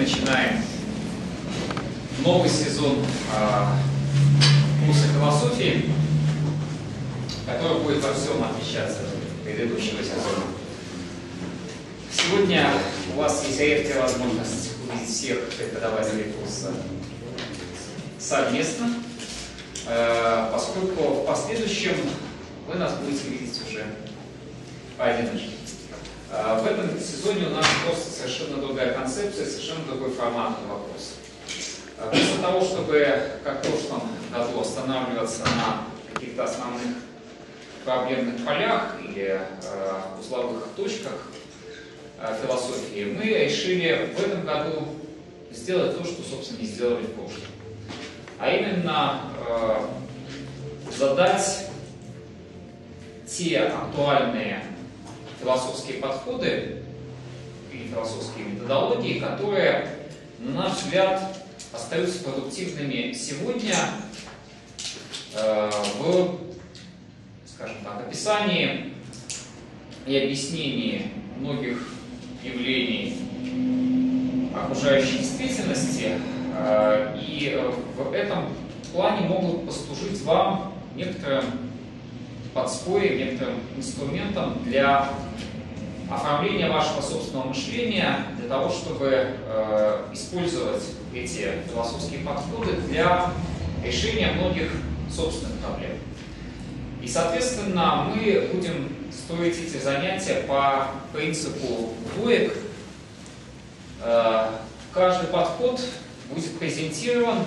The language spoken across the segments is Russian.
начинаем новый сезон курса философии, который будет во всем отличаться от предыдущего сезона. Сегодня у вас есть редкая возможность увидеть всех преподавателей курса совместно, поскольку в последующем вы нас будете видеть уже поодиночке. В этом сезоне у нас просто совершенно другая концепция, совершенно другой формат вопроса. Вместо того, чтобы, как в прошлом году, останавливаться на каких-то основных проблемных полях или узловых точках философии, мы решили в этом году сделать то, что, собственно, не сделали в прошлом. А именно задать те актуальные философские подходы и философские методологии, которые, на наш взгляд, остаются продуктивными сегодня в, скажем так, описании и объяснении многих явлений окружающей действительности, и в этом плане могут послужить вам некоторым подспорьем, некоторым инструментом для оформления вашего собственного мышления, для того, чтобы использовать эти философские подходы для решения многих собственных проблем. И, соответственно, мы будем строить эти занятия по принципу двоек. Каждый подход будет презентирован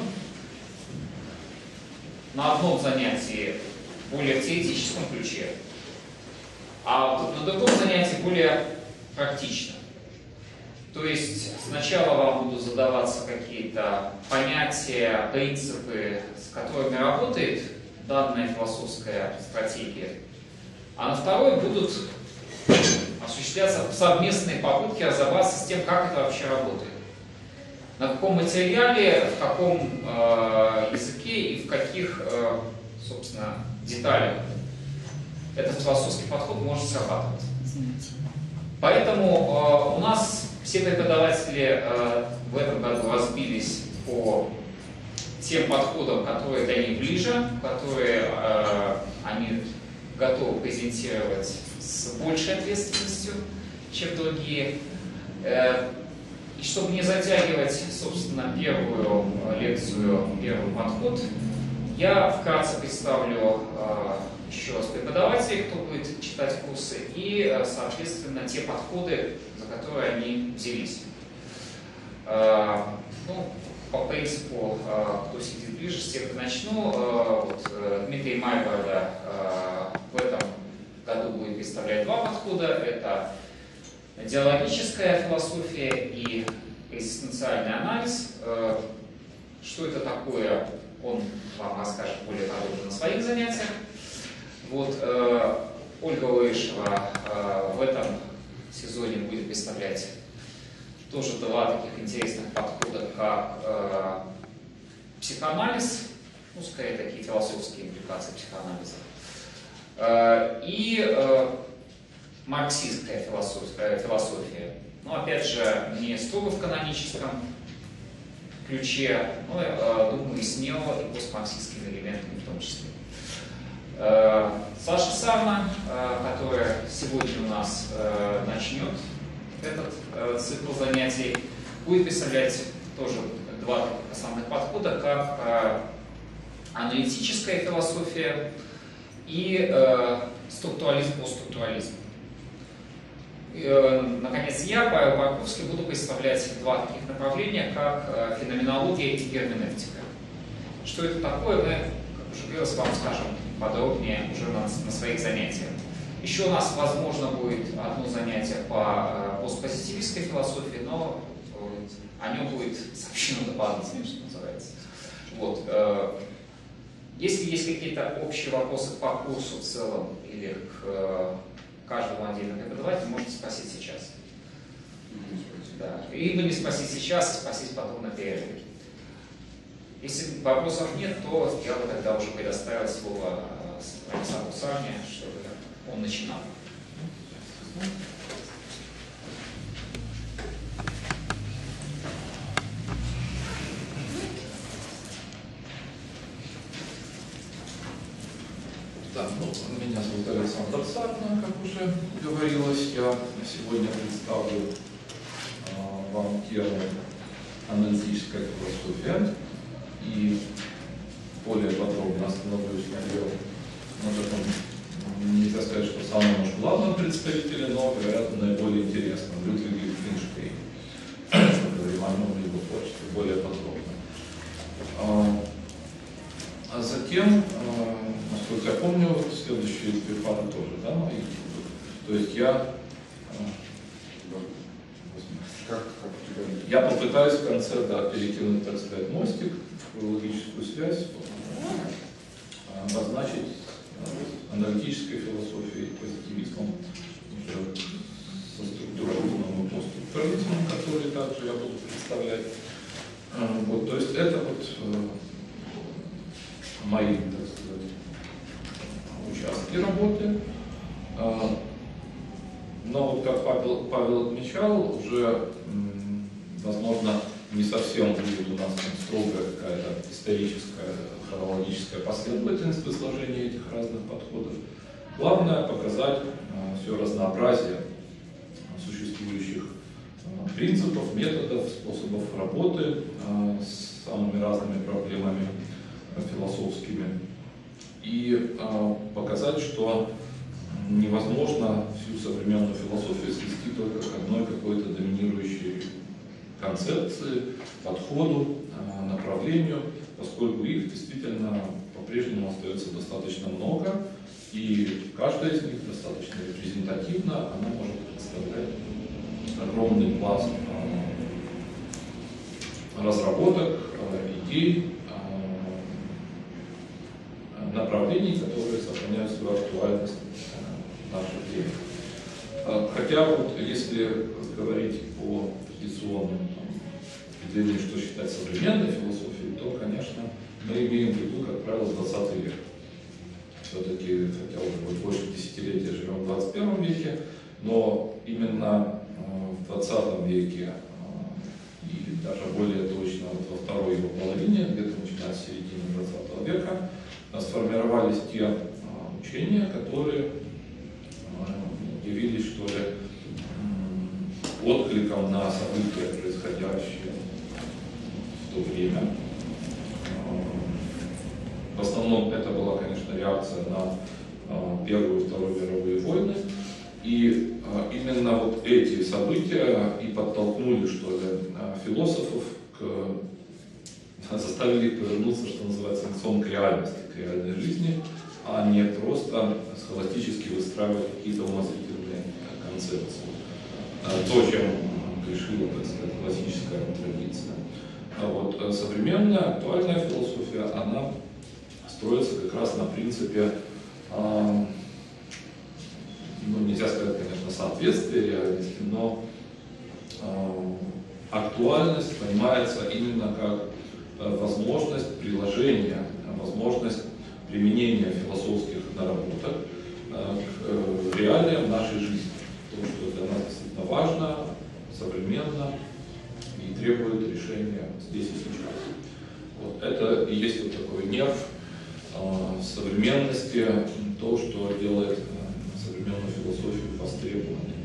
на одном занятии более в теоретическом ключе, а на другом занятии более практично. То есть сначала вам будут задаваться какие-то понятия, принципы, с которыми работает данная философская стратегия, а на второй будут осуществляться совместные попытки разобраться с тем, как это вообще работает. На каком материале, в каком языке и в каких, собственно, деталях этот философский подход может срабатывать. Поэтому у нас все преподаватели в этом году разбились по тем подходам, которые для них ближе, которые они готовы презентировать с большей ответственностью, чем другие. И чтобы не затягивать, собственно, первую лекцию, первый подход, я вкратце представлю еще раз преподавателей, кто будет читать курсы, и, соответственно, те подходы, за которые они взялись. По принципу, кто сидит ближе, с тех и начну. Дмитрий Майборода в этом году будет представлять два подхода. Это диалогическая философия и экзистенциальный анализ. Что это такое, он вам расскажет более подробно на своих занятиях. Ольга Лоишева в этом сезоне будет представлять тоже два таких интересных подхода, как психоанализ, скорее такие философские импликации психоанализа, и марксистская философия. Опять же, не строго в каноническом ключе, но, думаю, и смело, и постмарксистскими элементами в том числе. Саша Сарна, которая сегодня у нас начнет этот цикл занятий, будет представлять тоже два основных подхода, как аналитическая философия и структурализм, постструктурализм. Наконец, я, Павел Барковский, буду представлять два таких направления, как феноменология и герменевтика. Что это такое, мы, как уже говорилось, вам скажем подробнее уже на своих занятиях. Еще у нас, возможно, будет одно занятие по постпозитивистской философии, но о нем будет сообщено дополнительно, что называется. Если есть какие-то общие вопросы по курсу в целом или к каждому отдельному преподавателю, можете спросить сейчас. Да. Либо не спросить сейчас, а спросить потом на перерыве. Если вопросов нет, то я бы тогда уже предоставил слово Александру Сарне, чтобы он начинал. Да, меня зовут Александр Сарна, как уже говорилось. Я сегодня представлю вам тему аналитическая философия и более подробно остановлюсь на ее, нельзя сказать, что самом главном представителе, но, вероятно, наиболее интересном, Людвиге Wittgenstein. Поговорим о нем в его творчестве более подробно. А затем, насколько я помню, следующие две пары тоже, да, мои. То есть я попытаюсь в конце, да, перекинуть, так сказать, мостик, логическую связь, обозначить аналитической философией, позитивизмом, со структурализмом и постструктурализмом, который также я буду представлять. Вот, то есть это вот мои, так сказать, участки работы. Но вот как Павел отмечал, уже, возможно, не совсем будет у нас строгая какая-то историческая, хронологическая последовательность в изложении этих разных подходов. Главное показать все разнообразие существующих принципов, методов, способов работы с самыми разными проблемами философскими и показать, что невозможно всю современную философию свести только к одной какой-то доминирующей концепции, подходу, направлению, поскольку их действительно по-прежнему остается достаточно много, и каждая из них достаточно репрезентативна, она может представлять огромный пласт разработок, идей, направлений, которые сохраняют свою актуальность в наше время. Хотя вот если говорить по традиционным определению, что считать современной философией, то, конечно, мы имеем в виду, как правило, 20 век. Все-таки, хотя уже больше десятилетия живем в 21 веке, но именно в 20 веке и даже более точно во второй его половине, где-то начиная с середины 20 века, сформировались те учения, которые явились, что ли, откликом на события, происходящие в то время. В основном это была, конечно, реакция на Первую и Вторую мировые войны. И именно вот эти события и подтолкнули, что ли, философов заставили их повернуться, что называется, лицом к реальности, к реальной жизни, а не просто схоластически выстраивать какие-то умозрительные концепции. То, чем грешила, так сказать, классическая традиция. А вот современная, актуальная философия, она строится как раз на принципе, нельзя сказать, конечно, соответствия реальности, но актуальность понимается именно как возможность приложения, возможность применения философских наработок к реалиям нашей жизни. То, что для нас действительно важно, современно и требует решения здесь и сейчас. Вот это и есть вот такой нерв современности, то, что делает современную философию востребованной.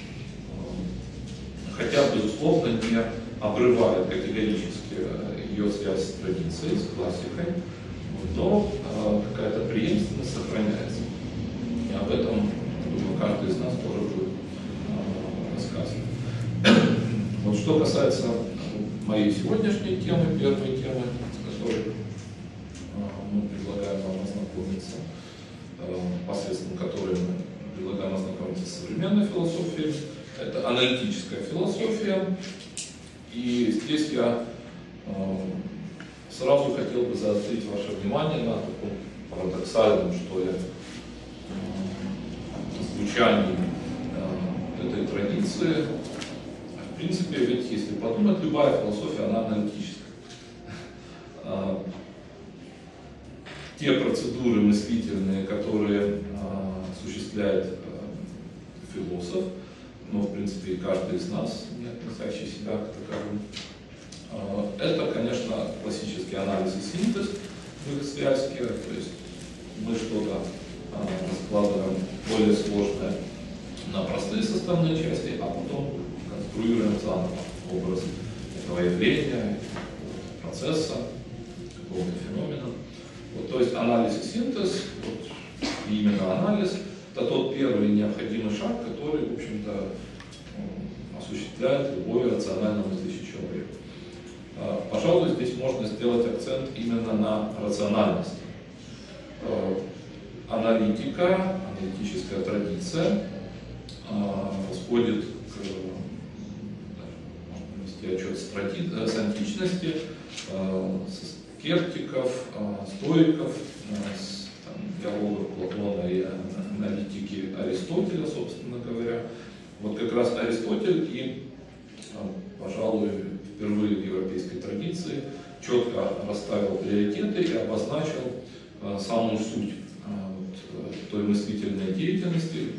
Хотя, безусловно, не обрывает категорически ее связь с традицией, с классикой, но какая-то преемственность сохраняется. И об этом, думаю, каждый из нас тоже будет рассказывать. Вот что касается моей сегодняшней темы, первой темы, с которой мы предлагаем вам ознакомиться, посредством которой мы предлагаем ознакомиться с современной философией, это аналитическая философия. И здесь я сразу хотел бы заострить ваше внимание на таком парадоксальном, что ли, звучании этой традиции. В принципе, ведь если подумать, любая философия, она аналитическая. Те процедуры мыслительные, которые осуществляет философ, но, в принципе, и каждый из нас, не относящий себя к таковым, это, конечно, классический анализ и синтез в их связке, то есть мы что-то раскладываем более сложное на простые составные части, а потом конструируем заново образ этого явления, процесса, какого-то феномена. Вот, то есть анализ и синтез, вот, и именно анализ, это тот первый необходимый шаг, который, в общем-то, осуществляет любой рационально мыслящий человек. Пожалуй, здесь можно сделать акцент именно на рациональности. Аналитика, аналитическая традиция восходит к, можно вести отчет с античности, с скептиков, стоиков, с диалогов Платона и аналитики Аристотеля, собственно говоря. Вот как раз Аристотель и, пожалуй, впервые в европейской традиции четко расставил приоритеты и обозначил самую суть той мыслительной деятельности,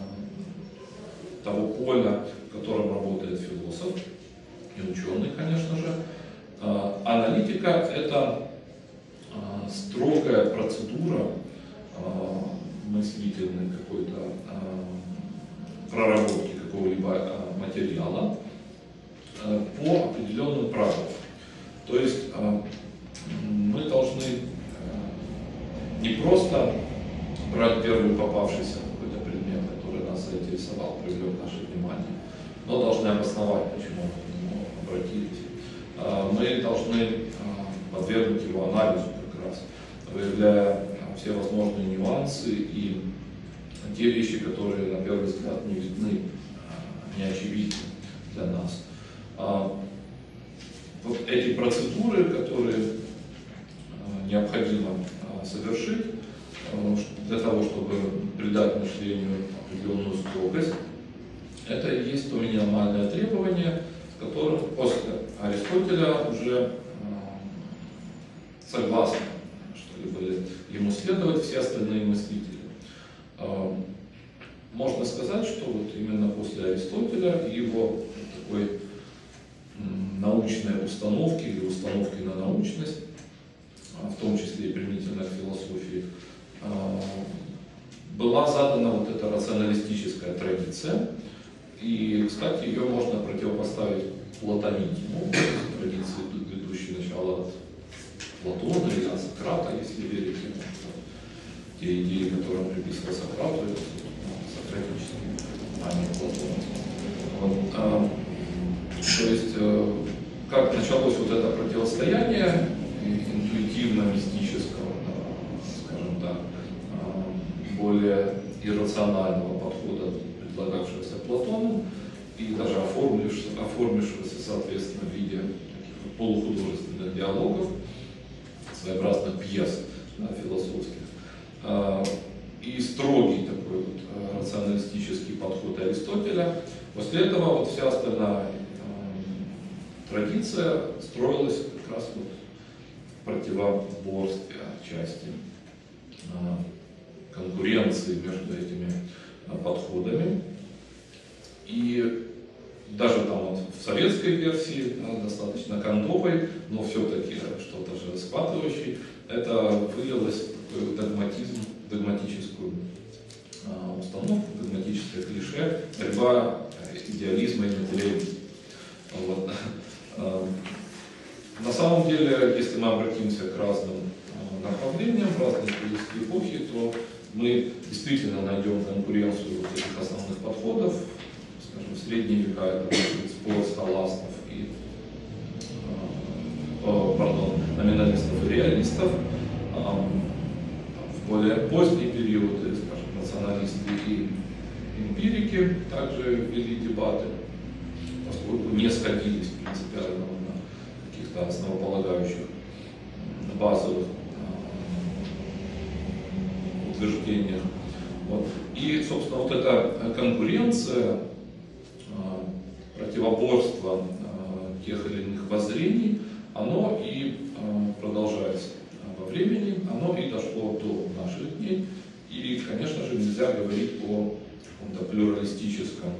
того поля, в котором работает философ и ученый, конечно же. Аналитика – это строгая процедура мыслительной какой-то проработки какого-либо материала по определенным правилам. То есть мы должны не просто брать первый попавшийся какой-то предмет, который нас заинтересовал, привлек наше внимание, но должны обосновать, почему мы к нему обратились. Мы должны подвергнуть его анализу как раз, выявляя все возможные нюансы и те вещи, которые на первый взгляд не видны, не очевидны для нас. Вот эти процедуры, которые необходимо совершить для того, чтобы придать мышлению определенную строгость, это и есть то минимальное требование, с которым после Аристотеля уже согласны, что ему следовать все остальные мыслители. Можно сказать, что вот именно после Аристотеля и его такой научной установки или установки на научность, в том числе и применительно к философии, была задана вот эта рационалистическая традиция. И, кстати, ее можно противопоставить платонизму, традиции, ведущей начало от Платона или от Сократа, если верить ему, что те идеи, которые он приписывал Сократу, это сократические, а не Платона. Вот, то есть, как началось вот это противостояние интуитивно-мистического, скажем так, более иррационального подхода, предлагавшегося Платоном, и даже оформившегося, соответственно, в виде таких полухудожественных диалогов, своеобразных пьес философских. И строгий такой вот рационалистический подход Аристотеля. После этого вот вся остальная традиция строилась как раз вот в противоборстве отчасти, конкуренции между этими подходами. И даже там вот в советской версии, достаточно кондовой, но все-таки что-то же схватывающей, это вылилось в такой догматизм, догматическую установку, догматическое клише, борьба идеализма и материализма. Вот. На самом деле, если мы обратимся к разным направлениям, в разные исторические эпохи, то мы действительно найдем конкуренцию вот этих основных подходов. Скажем, в средние века это будет спор схоластов и номиналистов и реалистов. В более поздние периоды, скажем, националисты и эмпирики также вели дебаты, поскольку не сходились принципиально на каких-то основополагающих базовых утверждениях. Вот. И, собственно, вот эта конкуренция, противоборство тех или иных воззрений, оно и продолжается во времени, оно и дошло до наших дней. И, конечно же, нельзя говорить о каком-то плюралистическом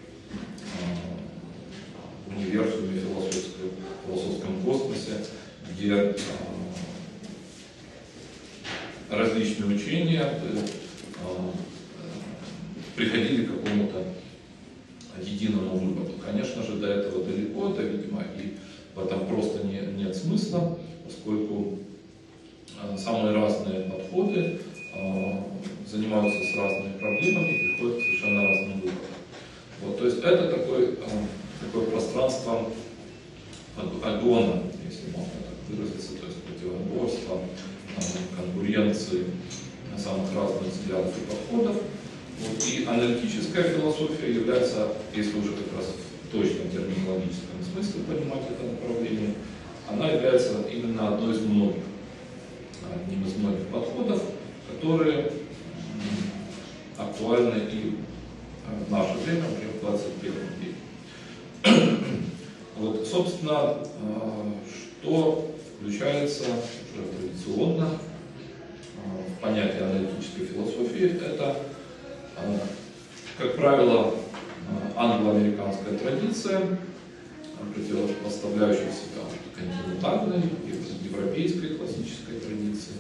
универсуме, философском космосе, где различные учения приходили к какому-то единому выводу. Конечно же, до этого далеко, это, видимо, и в этом просто нет смысла, поскольку самые разные подходы занимаются с разными проблемами и приходят к совершенно разным выводам. Вот, то есть это такое пространство агона, если можно так выразиться, то есть противоборства, конкуренции самых разных взглядов и подходов. Вот, и аналитическая философия является, если уже как раз в точном терминологическом смысле понимать это направление, она является именно одним из многих подходов, которые актуальны и в наше время, уже в 21 веке. Вот, собственно, что включается уже традиционно в понятие аналитической философии, это, как правило, англо-американская традиция, противопоставляющая себя континентальной, европейской классической традиции,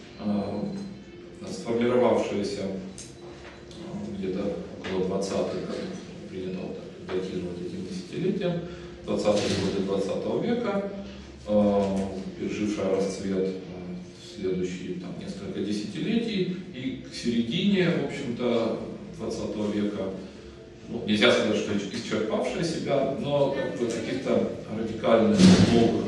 сформировавшаяся где-то около 20-х годов, принято вот датировать этим десятилетием, 20-е годы 20 века, пережившая расцвет в следующие несколько десятилетий, и к середине, в общем-то, 20 века, нельзя сказать, что исчерпавшая себя, но каких-то радикальных новых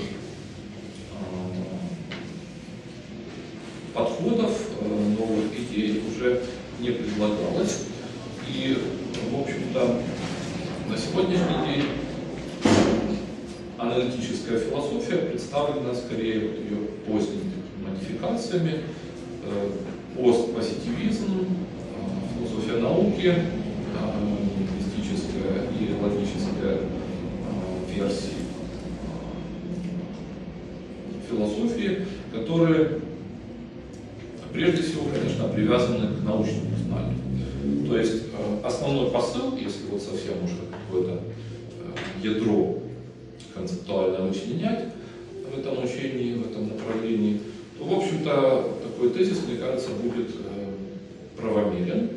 подходов, новых идей уже не предлагалось. И, в общем-то, на сегодняшний день аналитическая философия представлена скорее ее поздними модификациями, постпозитивизм, философия науки, мистическая и логическая версии философии, которые прежде всего, конечно, привязаны к научному знанию. То есть основной посыл, если вот совсем уже какое-то ядро концептуально вычленять в этом учении, в этом направлении, то, в общем-то, такой тезис, мне кажется, будет правомерен.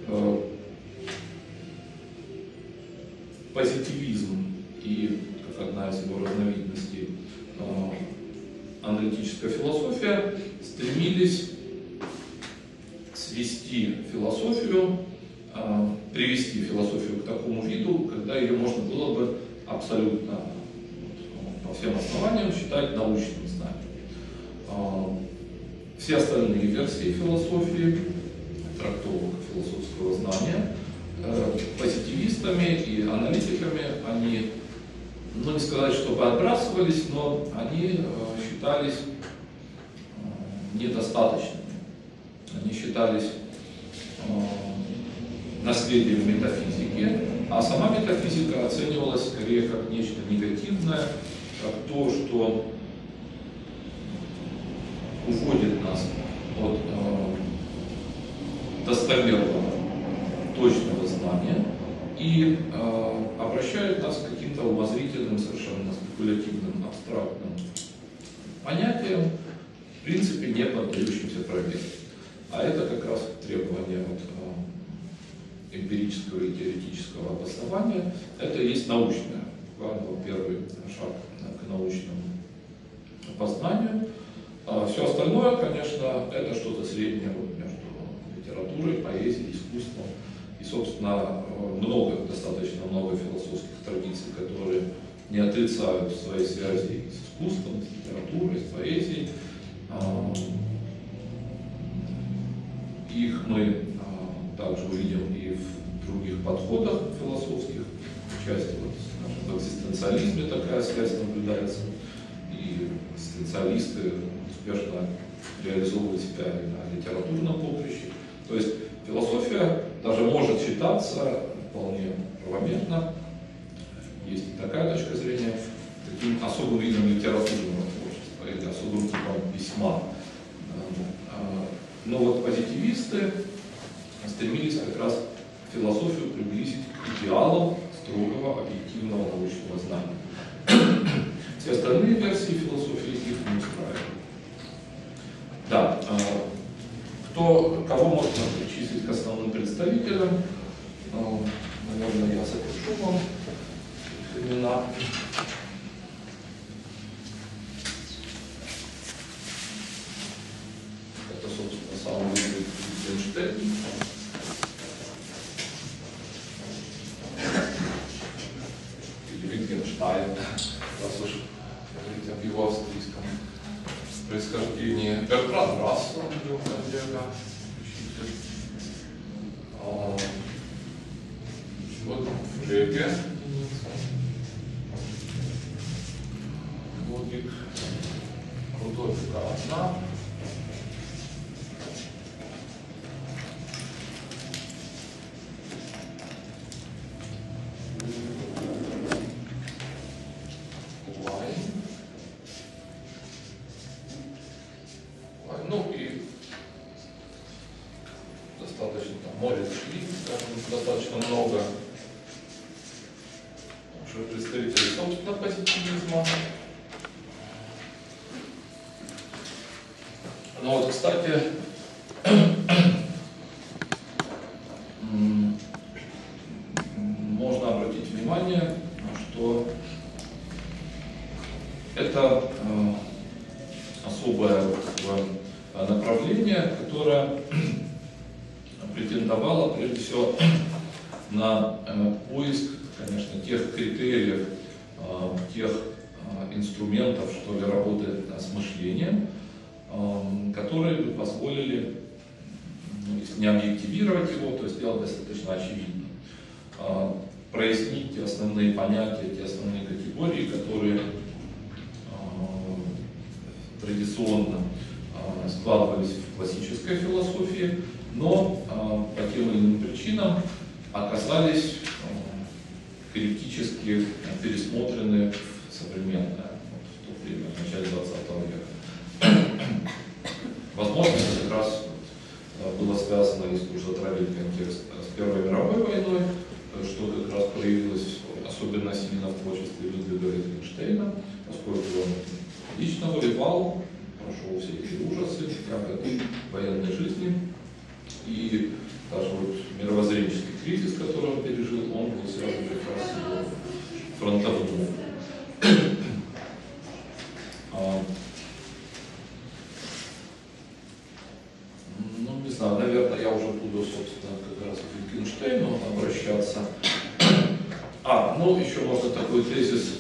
Позитивизм и, как одна из его разновидностей, аналитическая философия стремились свести философию, привести философию к такому виду, когда ее можно было бы абсолютно по всем основаниям считать научным знанием. Все остальные версии философии, трактовок философского знания, позитивистами и аналитиками, они, не сказать, чтобы отбрасывались, но они считались недостаточными. Они считались наследием метафизики, а сама метафизика оценивалась скорее как нечто негативное, как то, что уводит нас от достоверного, точного знания и обращает нас к каким-то умозрительным, совершенно спекулятивным, абстрактным понятиям, в принципе, не поддающимся проверке. А это как раз требование от эмпирического и теоретического обоснования. Это и есть научное, буквально первый шаг к научному познанию. Все остальное, конечно, это что-то среднее между литературой, поэзией, искусством. И, собственно, достаточно много философских традиций, которые не отрицают своей связи с искусством, с литературой, с поэзией. Их мы также увидим и в других подходах философских, в части, скажем, в экзистенциализме такая связь наблюдается, и экзистенциалисты успешно реализовывают себя и на литературном поприще. То есть философия даже может считаться вполне правомерно, есть и такая точка зрения, таким особым видом литературного творчества или особым типом письма. Но вот позитивисты стремились как раз философию приблизить к идеалам строгого объективного научного знания. Все остальные версии философии их не устраивают. Да, кого можно причислить перечислить к основным представителям. Наверное, я запишу вам их имена. Это, собственно, сам Wittgenstein. Или Wittgenstein, раз уж говорить об его австрийском происхождении. Бертран Рассел, его коллега, учитель. Вот Фреге, логик, Рудольф Гартнер. Ну и достаточно там Морис Шли, скажем, достаточно много уже представителей собственно позитивизма. Ну вот, кстати, можно обратить внимание, что это особое направление, которое претендовало прежде всего на поиск, конечно, тех критериев, тех инструментов, что ли, работы с мышлением, которые бы позволили, если не объективировать его, то сделать достаточно очевидным, прояснить те основные понятия, те основные категории, которые традиционно складывались в классической философии, но по тем или иным причинам оказались критически пересмотрены в современное, в то время, в начале 20 века. Возможно, это как раз было связано, если уже затравить контекст, с Первой мировой войной, что как раз проявилось особенно сильно в творчестве Людвига Wittgensteina, поскольку он лично воевал, прошел все эти ужасы, годы военной жизни, и даже вот мировоззренческий кризис, который он пережил, он был связан как раз с его фронтовым. Ну, не знаю, наверное, я уже буду, собственно, как раз к Wittgensteinu обращаться. Ну, еще можно такой тезис,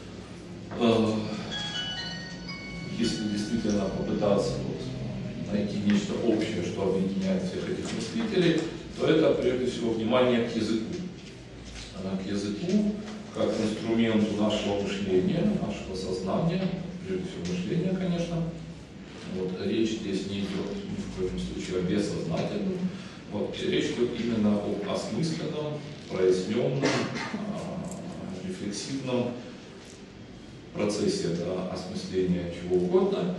если действительно попытаться найти нечто общее, что объединяет всех этих мыслителей, то это прежде всего внимание к языку. К языку как инструменту нашего мышления, нашего сознания, прежде всего мышления, конечно. Вот, речь здесь не идет ни в коем случае о бессознательном. Вот, речь идет именно об осмысленном, проясненном, рефлексивном процессе осмысления чего угодно.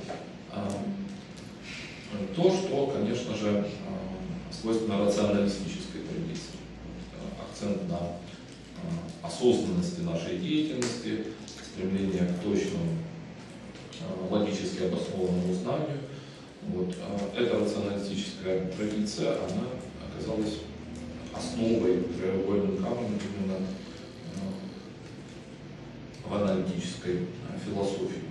То, что, конечно же, свойственно рационалистической традиции. Акцент на осознанности нашей деятельности, стремление к точному, логически обоснованному знанию. Вот. Эта рационалистическая традиция, она оказалась основой, краеугольным камнем именно в аналитической философии.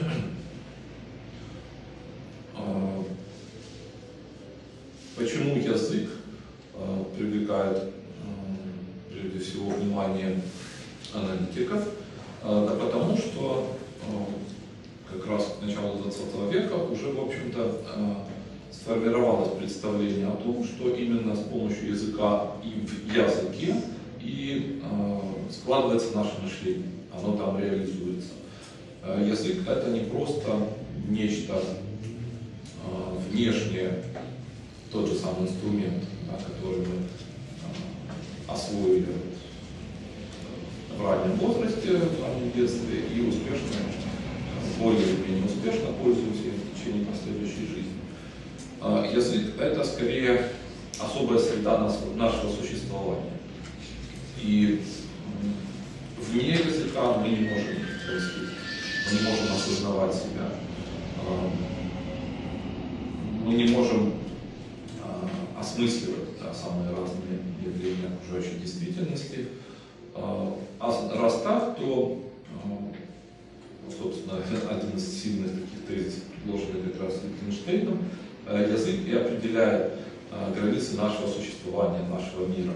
Почему язык привлекает прежде всего внимание аналитиков? Да потому что как раз к началу 20 века уже, в общем-то, сформировалось представление о том, что именно с помощью языка и в языке и складывается наше мышление, оно там реализуется. Язык — это не просто нечто внешнее, тот же самый инструмент, который мы освоили в раннем возрасте, в раннем детстве и успешно, более или менее успешно пользуемся им в течение последующей жизни. Язык — это скорее особая среда нашего существования. И вне языка мы не можем происходить, мы не можем осознавать себя, мы не можем осмысливать самые разные явления окружающей действительности. А раз так, то, собственно, один из сильных таких тезисов, предложенных как раз Wittgenstein'ом, язык и определяет границы нашего существования, нашего мира.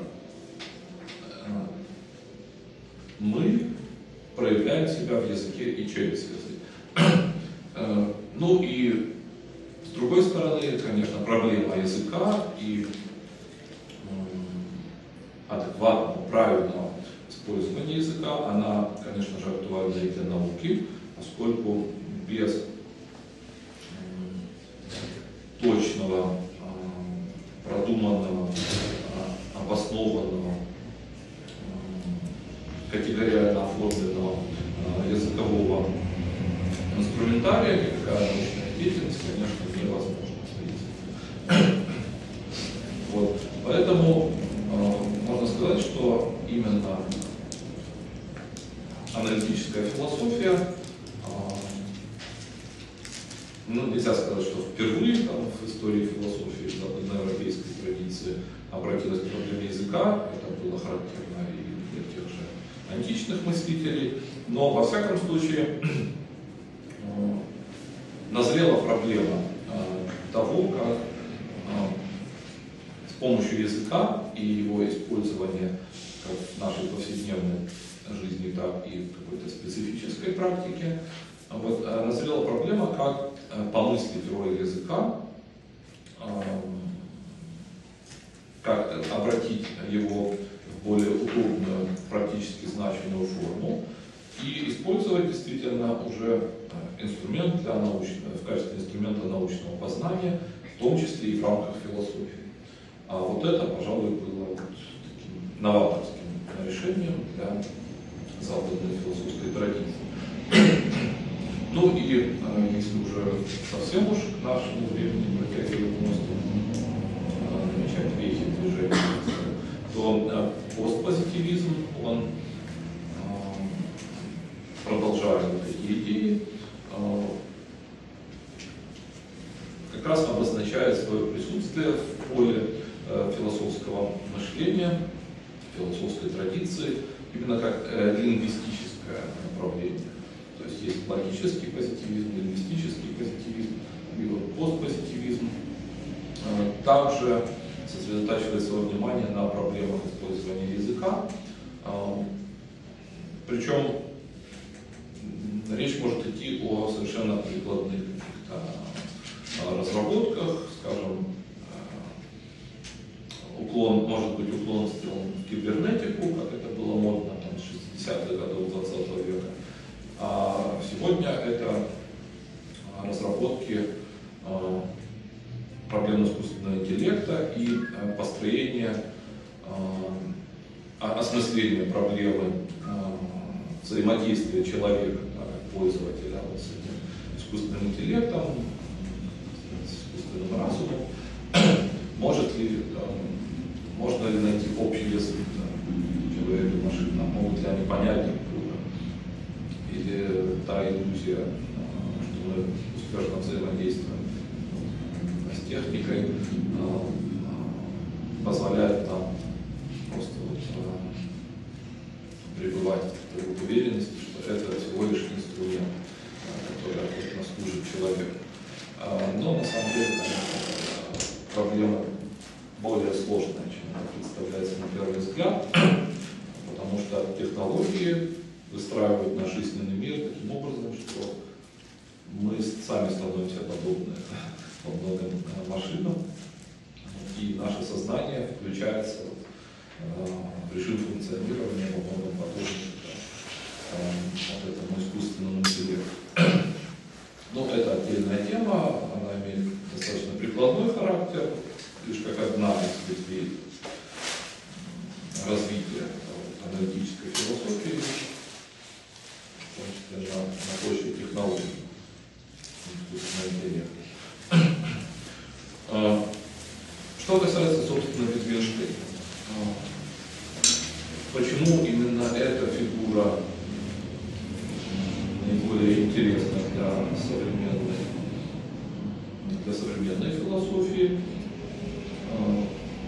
Мы проявляем себя в языке и через язык. Ну и с другой стороны, конечно, проблема языка и адекватного, правильного использования языка, она, конечно же, актуальна и для науки, поскольку без точного, продуманного, обоснованного, категориально оформленного языкового инструментария никакая научная деятельность, конечно, невозможна. Вот. Поэтому можно сказать, что именно аналитическая философия, ну, нельзя сказать, что впервые в истории философии западноевропейской традиции обратилась к проблеме языка, это было характерно и для тех же античных мыслителей, но во всяком случае назрела проблема того, как с помощью языка и его использования как в нашей повседневной жизни, так и в какой-то специфической практике, вот, назрела проблема, как помыслить роль языка, как обратить его в более удобную, практически значимую форму и использовать действительно уже инструмент для в качестве инструмента научного познания, в том числе и в рамках философии. А вот это, пожалуй, было вот таким новаторским решением для западной философской традиции. Ну и если уже совсем уж к нашему времени протягивать мост, намечать вехи движения, то постпозитивизм, он продолжает эти идеи, как раз обозначает свое присутствие в поле философского мышления, философской традиции, именно как лингвистическое направление. То есть есть логический позитивизм, лингвистический позитивизм и вот постпозитивизм. Также сосредотачивает свое внимание на проблемах использования языка. Причем речь может идти о совершенно прикладных разработках, скажем, может быть уклон сделан в кибернетику, как это было модно там, с 60-х годов 20 века. А сегодня это разработки проблем искусственного интеллекта и построение, осмысление проблемы взаимодействия человека, пользователя с этим искусственным интеллектом, с искусственным разумом. Можно ли найти общий язык человека и машина? Могут ли они понять друг друга? Или та иллюзия, что мы успешно взаимодействуем с техникой, позволяет нам просто пребывать в такой уверенности, что это всего лишь инструмент, который охотно служит человеку. Но на самом деле, конечно, проблема более сложная, чем она представляется на первый взгляд, потому что технологии выстраивают наш жизненный мир таким образом, что мы сами становимся подобны во многом машинам, и наше сознание включается в режим функционирования во многом подобным вот этому искусственному интеллекту. Но это отдельная тема, она имеет достаточно прикладной характер, лишь как одна из ветвей развития аналитической философии, в том числе на почве технологий искусственного интеллекта. Что касается, собственно, Wittgensteina, почему именно эта фигура наиболее интересна для современной философии?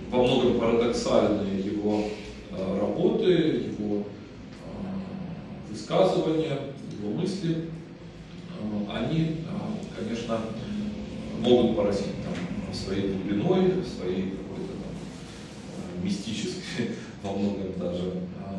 во многом парадоксальные его работы, его высказывания, его мысли, они, конечно, могут поразить там, своей глубиной, своей какой-то там, мистической, во многом даже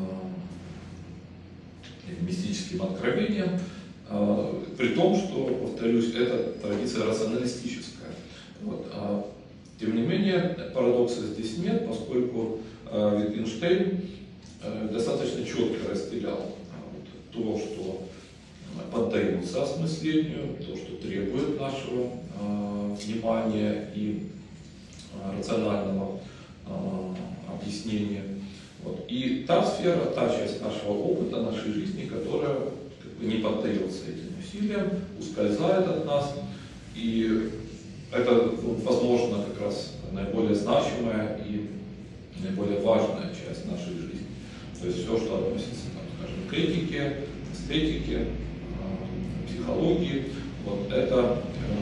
мистическим откровением, при том, что, повторюсь, это традиция рационалистическая. Вот. Тем не менее, парадокса здесь нет, поскольку Wittgenstein достаточно четко разделял то, что поддается осмыслению, то, что требует нашего внимания и рационального объяснения. Вот. И та сфера, та часть нашего опыта, нашей жизни, которая как бы, не поддается этим усилиям, ускользает от нас. И это, возможно, как раз наиболее значимая и наиболее важная часть нашей жизни. То есть все, что относится, там, скажем, к этике, эстетике, психологии, вот это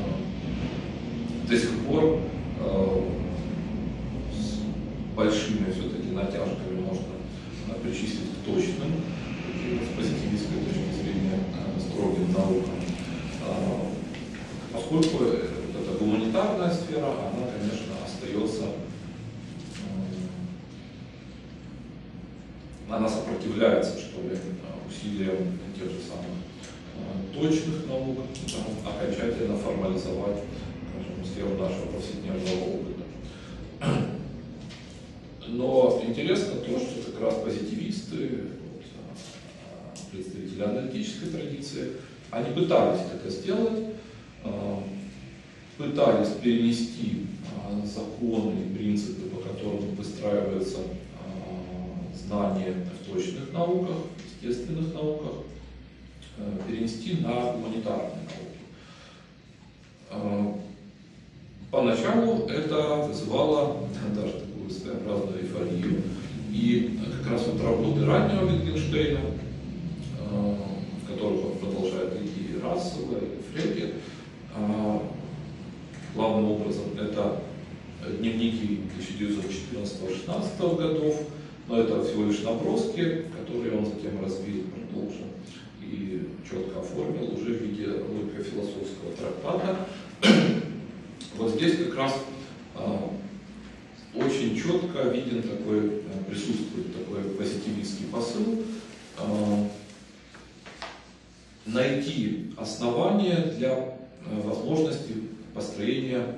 до сих пор с большими все-таки натяжками можно причислить к точным, с позитивистской точки зрения, строгим наукам. Поскольку эта гуманитарная сфера, она, конечно, остается, она сопротивляется, что ли, усилиям тех же самых точных наук, окончательно формализовать, скажем, сферу нашего повседневного опыта. Но интересно то, что как раз позитивисты, представители аналитической традиции, они пытались это сделать, пытались перенести законы и принципы, по которым выстраивается знание в точных науках, естественных науках, перенести на гуманитарные науки. Поначалу это вызывало даже такую своеобразную эйфорию. И как раз вот работы раннего Wittgensteina, в которых он продолжает идеи Рассела и Фрейда, главным образом это дневники 1914-16 годов, но это всего лишь наброски, которые он затем развил, продолжил и четко оформил уже в виде логико-философского трактата. Вот здесь как раз очень четко виден такой, присутствует такой позитивистский посыл, найти основания для возможности построения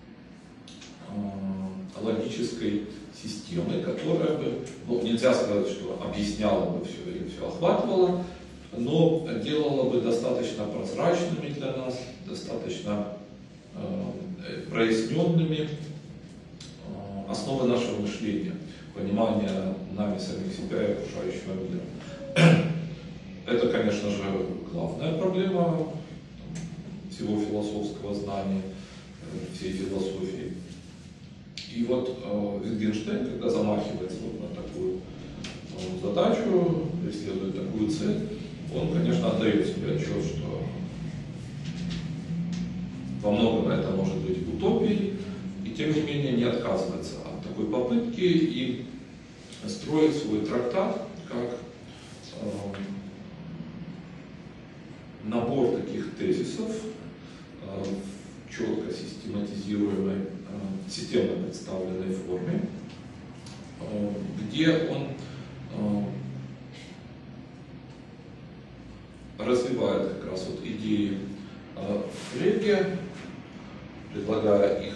логической системы, которая бы, ну, нельзя сказать, что объясняла бы все и все охватывала, но делала бы достаточно прозрачными для нас, достаточно проясненными основы нашего мышления, понимания нами самих себя и окружающего мира. Это, конечно же, главная проблема всего философского знания, всей философии. И вот Wittgenstein, когда замахивается вот на такую задачу, преследует такую цель, он, конечно, отдает себе отчет, что во многом это может быть утопией, и тем не менее не отказывается от такой попытки и строит свой трактат как набор таких тезисов в четко систематизируемой, системно представленной форме, где он развивает как раз вот идеи Фрейда, предлагая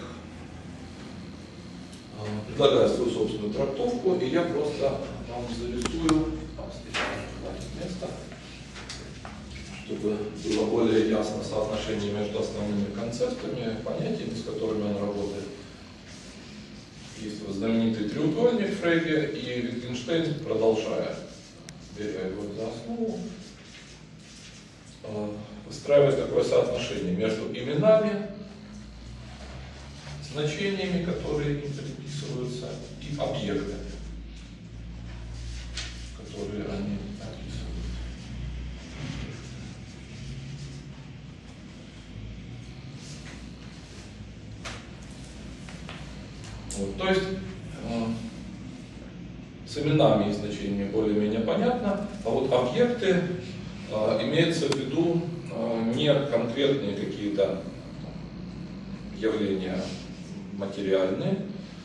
свою собственную трактовку, и я просто вам зарисую, хватит места, чтобы было более ясно соотношение между основными концептами, понятиями, с которыми он работает. Есть вот знаменитый треугольник Фрейда, и Wittgenstein, продолжая, беря его за основу, выстраивает такое соотношение между именами, значениями, которые им приписываются, и объектами, которые они описывают. Вот, то есть с именами и значениями более-менее понятно, а вот объекты имеется в виду не конкретные какие-то явления материальные,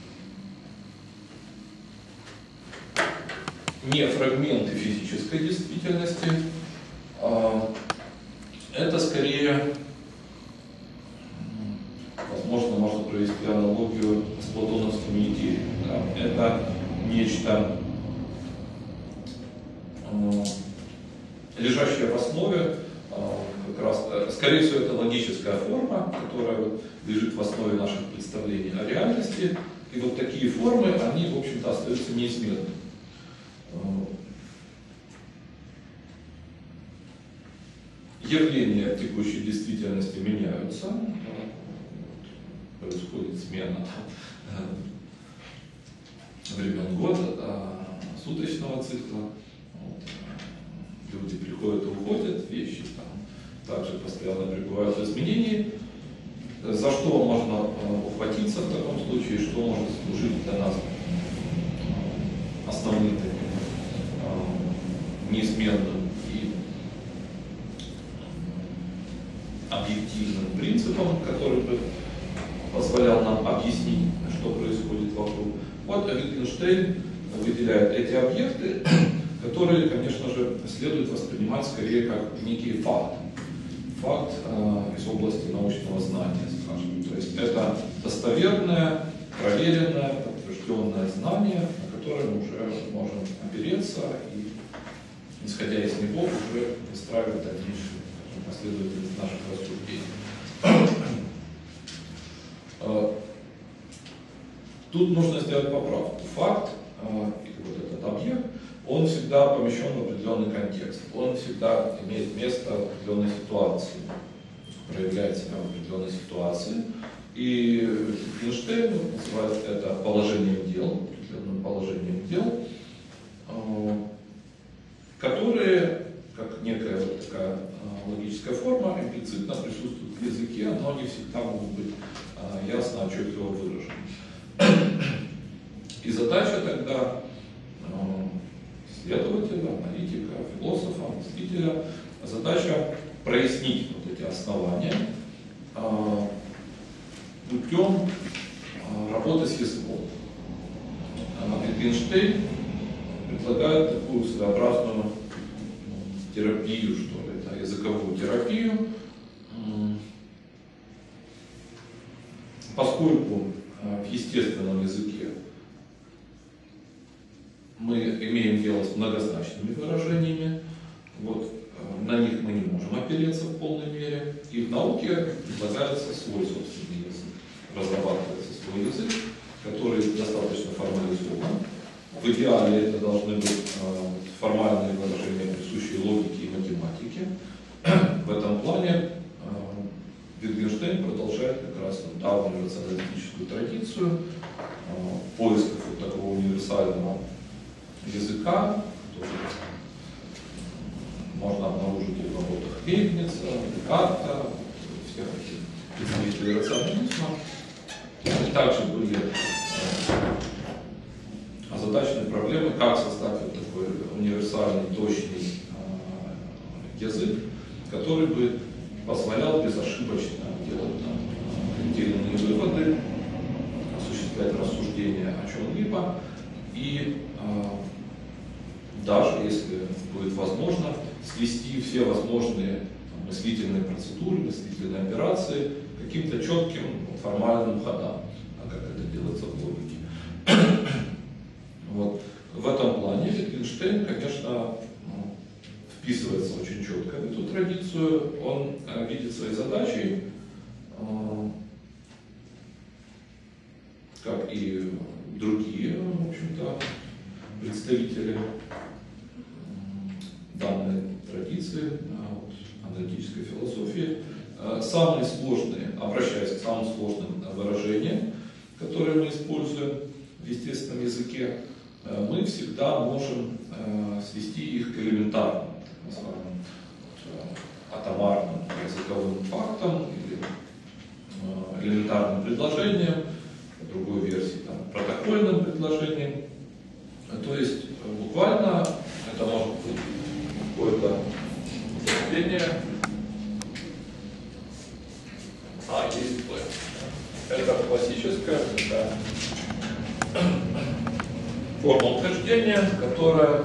не фрагменты физической действительности, это скорее, возможно, можно провести аналогию с платоновскими идеями. Да? Это нечто, лежащее в основе, как раз, скорее всего, это логическая форма, которая лежит в основе наших представлений о реальности. И вот такие формы, они, в общем-то, остаются неизменными. Явления в текущей действительности меняются, происходит смена времен года, суточного цикла. Люди приходят и уходят, вещи там также постоянно пребывают в изменении. За что можно ухватиться в таком случае, что может служить для нас основным таким неизменным и объективным принципом, который бы позволял нам объяснить, что происходит вокруг. Вот Wittgenstein выделяет эти объекты, которые, конечно же, следует воспринимать скорее как некий факт. Факт из области научного знания, скажем. То есть это достоверное, проверенное, подтвержденное знание, на которое мы уже можем опереться и, исходя из него, уже выстраивать дальнейшую последовательность наших рассуждений. Тут нужно сделать поправку. Факт, вот этот объект, он всегда помещен в определенный контекст. Он всегда имеет место в определенной ситуации, проявляет себя в определенной ситуации. И Wittgenstein называет это положением дел, определенным положением дел, которые, как некая вот такая логическая форма, имплицитно присутствуют в языке, но не всегда могут быть ясно, отчетливо выражены. И задача тогда исследователя, аналитика, философа, мыслителя, задача прояснить вот эти основания путем работы с языком. Wittgenstein предлагает такую своеобразную терапию, что ли, да, языковую терапию, поскольку в естественном языке мы имеем дело с многозначными выражениями, вот, на них мы не можем опереться в полной мере, и в науке предлагается свой собственный язык, разрабатывается свой язык, который достаточно формализован. В идеале это должны быть формальные выражения, присущие логике и математике. В этом плане Wittgenstein продолжает как раз давнюю рационалистическую традицию поисков вот такого универсального языка, который можно обнаружить и в работах Лейбница, Декарта, всех этих представителей рационализма. Также были озадачены проблемы, как создать вот такой универсальный, точный язык, который бы позволял безошибочно делать те или иные выводы, осуществлять рассуждения о чем-либо и даже, если будет возможно, свести все возможные мыслительные процедуры, мыслительные операции к каким-то четким формальным ходам, как это делается в логике. Вот. В этом плане Wittgenstein, конечно, вписывается очень четко в эту традицию. Он видит своей задачей, как и другие, в общем-то, представители данной традиции, аналитической философии, самые сложные, обращаясь к самым сложным выражениям, которые мы используем в естественном языке, мы всегда можем свести их к элементарным, так называемым атомарным языковым фактам или элементарным предложениям, в другой версии, там, подпольным предложением. То есть буквально это может быть какое-то утверждение. Есть P. Это классическая такая форма утверждения, которая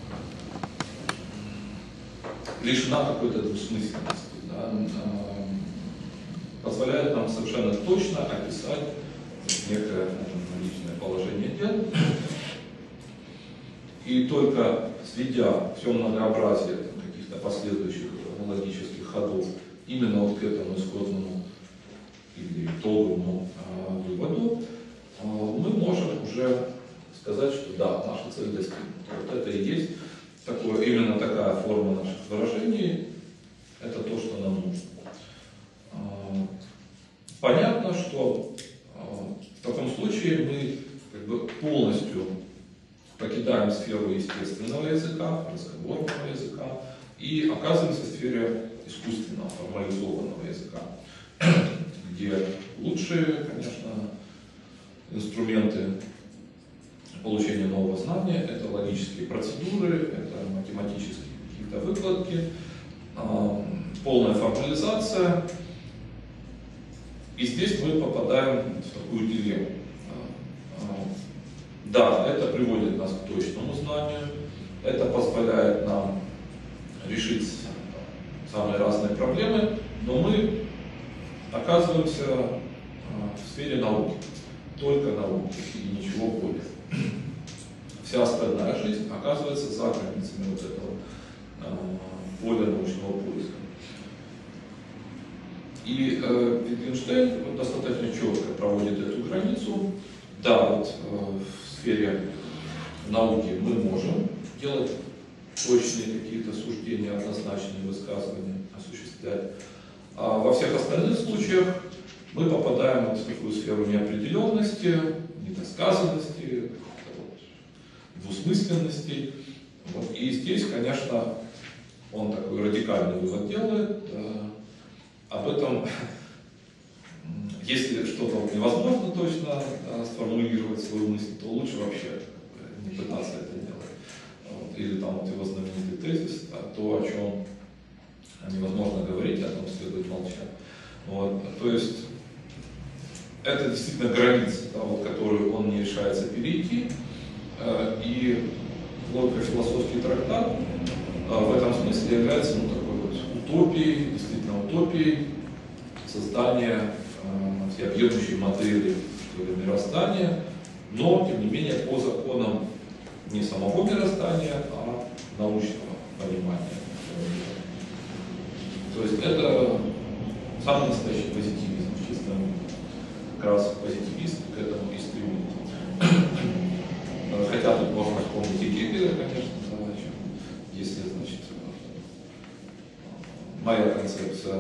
лишена какой-то двусмысленности. Да? Позволяет нам совершенно точно описать некое личное положение дел. И только сведя все многообразие каких-то последующих логических ходов именно вот к этому исходному или итоговому выводу, мы можем уже сказать, что да, наша цель достигнута. Вот это и есть такое, именно такая форма наших выражений, это то, что нам нужно. Понятно, что в таком случае мы как бы полностью покидаем сферу естественного языка, разговорного языка и оказываемся в сфере искусственного, формализованного языка, где лучшие, конечно, инструменты получения нового знания — это логические процедуры, это математические какие-то выкладки, полная формализация. И здесь мы попадаем в такую дилемму. Да, это приводит нас к точному знанию, это позволяет нам решить самые разные проблемы, но мы оказываемся в сфере науки, только науки и ничего более. Вся остальная жизнь оказывается за границами вот этого поля научного поиска. И Wittgenstein вот достаточно четко проводит эту границу. Да, вот в сфере науки мы можем делать точные какие-то суждения, однозначные высказывания осуществлять. А во всех остальных случаях мы попадаем вот в такую сферу неопределенности, недосказанности, двусмысленности. Вот. И здесь, конечно, он такой радикальный вывод делает. Об этом, если что-то невозможно точно сформулировать свою мысль, то лучше вообще не пытаться это делать. Вот. Или там вот его знаменитый тезис, то, о чем невозможно говорить, о том следует молчать. Вот. То есть это действительно граница, да, вот, которую он не решается перейти. И логико-философский трактат в этом смысле является такой вот утопией, действительно утопией создания всеобъемлющей модели мироздания, но, тем не менее, по законам не самого мироздания, а научного понимания. То есть это самый настоящий позитивизм, в чистом, как раз позитивист к этому и стремится. Хотя тут можно вспомнить и Гегеля, конечно, если, значит, моя концепция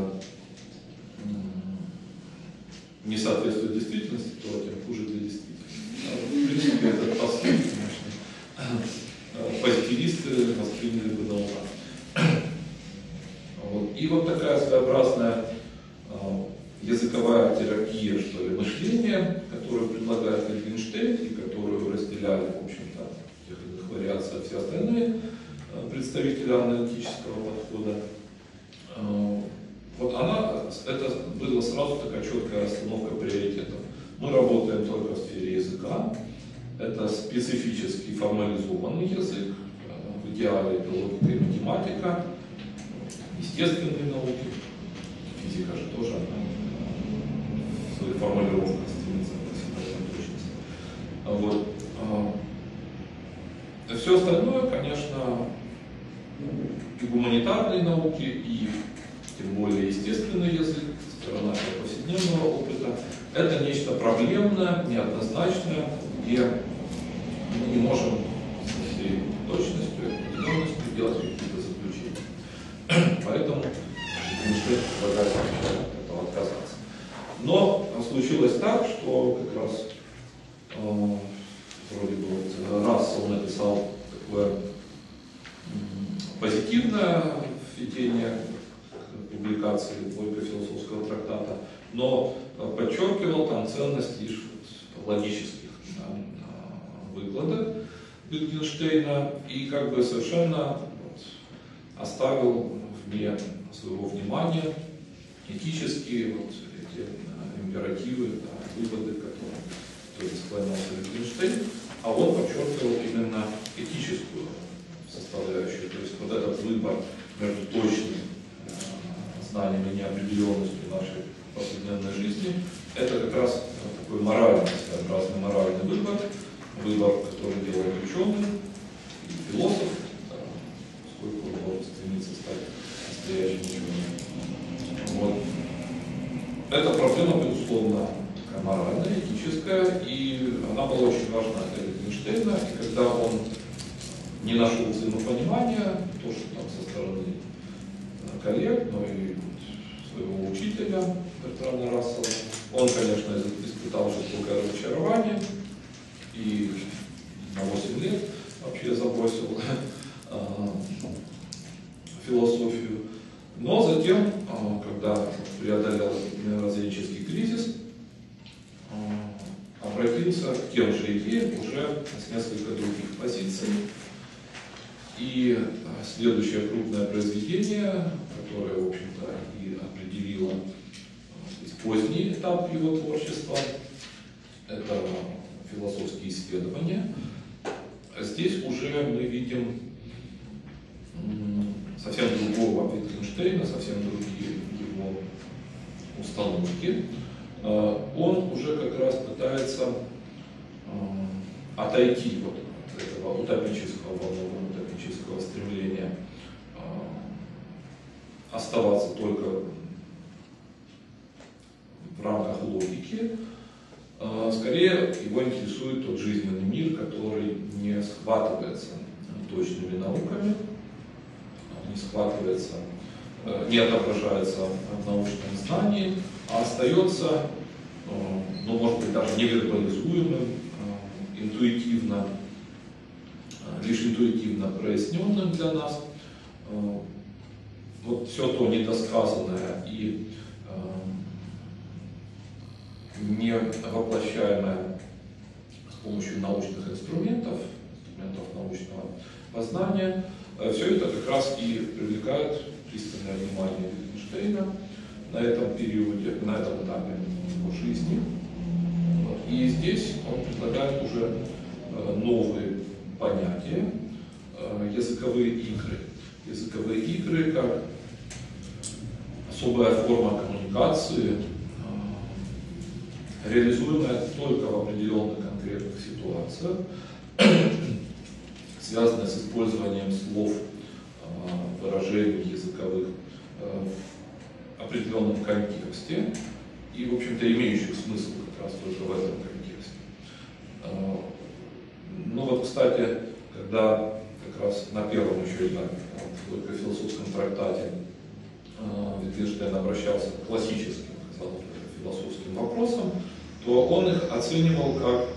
не соответствует действительности, то тем хуже для действительности. В принципе, этот посыл, конечно, позитивисты восприняли бы наука. Вот. И вот такая своеобразная языковая терапия, что ли, мышления, которую предлагает Wittgenstein и которую разделяли, в общем-то, в тех или иных вариациях все остальные представители аналитического подхода. Вот она, это была сразу такая четкая расстановка приоритетов. Мы работаем только в сфере языка. Это специфический формализованный язык, в идеале это логика и математика, естественные науки, физика же тоже в своей формулировке стремится к точности. Вот. Все остальное, конечно, и гуманитарные науки, и тем более естественный язык, сторона повседневного опыта, это нечто проблемное, неоднозначное, где мы не можем со всей точностью, определенностью делать какие-то заключения. Поэтому Wittgenstein предлагает от этого отказаться. Но случилось так, что как раз вроде бы вот, раз он написал такое позитивное введение публикации логико-философского трактата, но подчеркивал там ценность лишь логических выклада Wittgensteina и как бы совершенно оставил вне своего внимания этические эти императивы, выводы, которые склонялся Wittgenstein, а он подчеркивал именно этическую составляющую, то есть вот этот выбор между точным знанием и неопределенностью нашей повседневной жизни, это как раз такой моральный, своеобразный моральный выбор, который делает ученый и философ, поскольку он может стремиться стать настоящим ученым. Вот. Эта проблема, безусловно, моральная, этическая, и она была очень важна для Wittgensteina, и когда он не нашел взаимопонимания, то, что там со стороны коллег, но и своего учителя Бертрана Рассела, он, конечно, испытал жестокое разочарование и на 8 лет вообще забросил философию. Но затем, когда преодолел мировоззренческий кризис, обратился к тем же идеям уже с несколько других позиций. И следующее крупное произведение, которое, в общем-то, и определило поздний этап его творчества, это философские исследования. Здесь уже мы видим совсем другого Wittgensteina, совсем другие его установки. Он уже как раз пытается отойти от этого утопического волнового, утопического стремления оставаться только в рамках логики. Скорее его интересует тот жизненный мир, который не схватывается точными науками, не схватывается, не отображается в научном знании, а остается, ну, может быть, даже невербализуемым, интуитивно, лишь интуитивно проясненным для нас. Вот все то недосказанное и не воплощаемое с помощью научных инструментов научного познания, все это как раз и привлекает пристальное внимание Wittgensteina на этом периоде, на этом этапе его жизни. И здесь он предлагает уже новые понятия, языковые игры. Языковые игры как особая форма коммуникации, реализуемая только в определенных конкретных ситуациях, связанная с использованием слов, выражений языковых в определенном контексте и, в общем-то, имеющих смысл как раз только в этом контексте. Ну вот, кстати, когда как раз на первом еще этапе, в философском трактате, Wittgenstein обращался к классическим, казалось бы, философским вопросам, то он их оценивал как,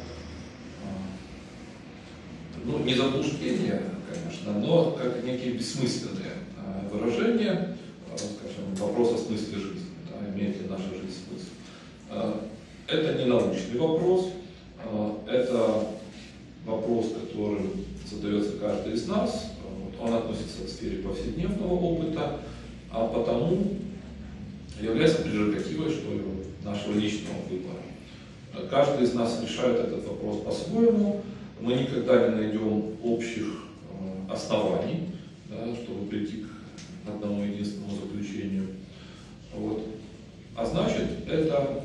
ну, не заблуждение, конечно, но как некие бессмысленные выражения, скажем, вопрос о смысле жизни, да, имеет ли наша жизнь смысл. Это не научный вопрос, это вопрос, который задается каждый из нас, он относится к сфере повседневного опыта, а потому является прерогативой, что ли, нашего личного выбора. Каждый из нас решает этот вопрос по-своему, мы никогда не найдем общих оснований, да, чтобы прийти к одному единственному заключению. Вот. А значит, это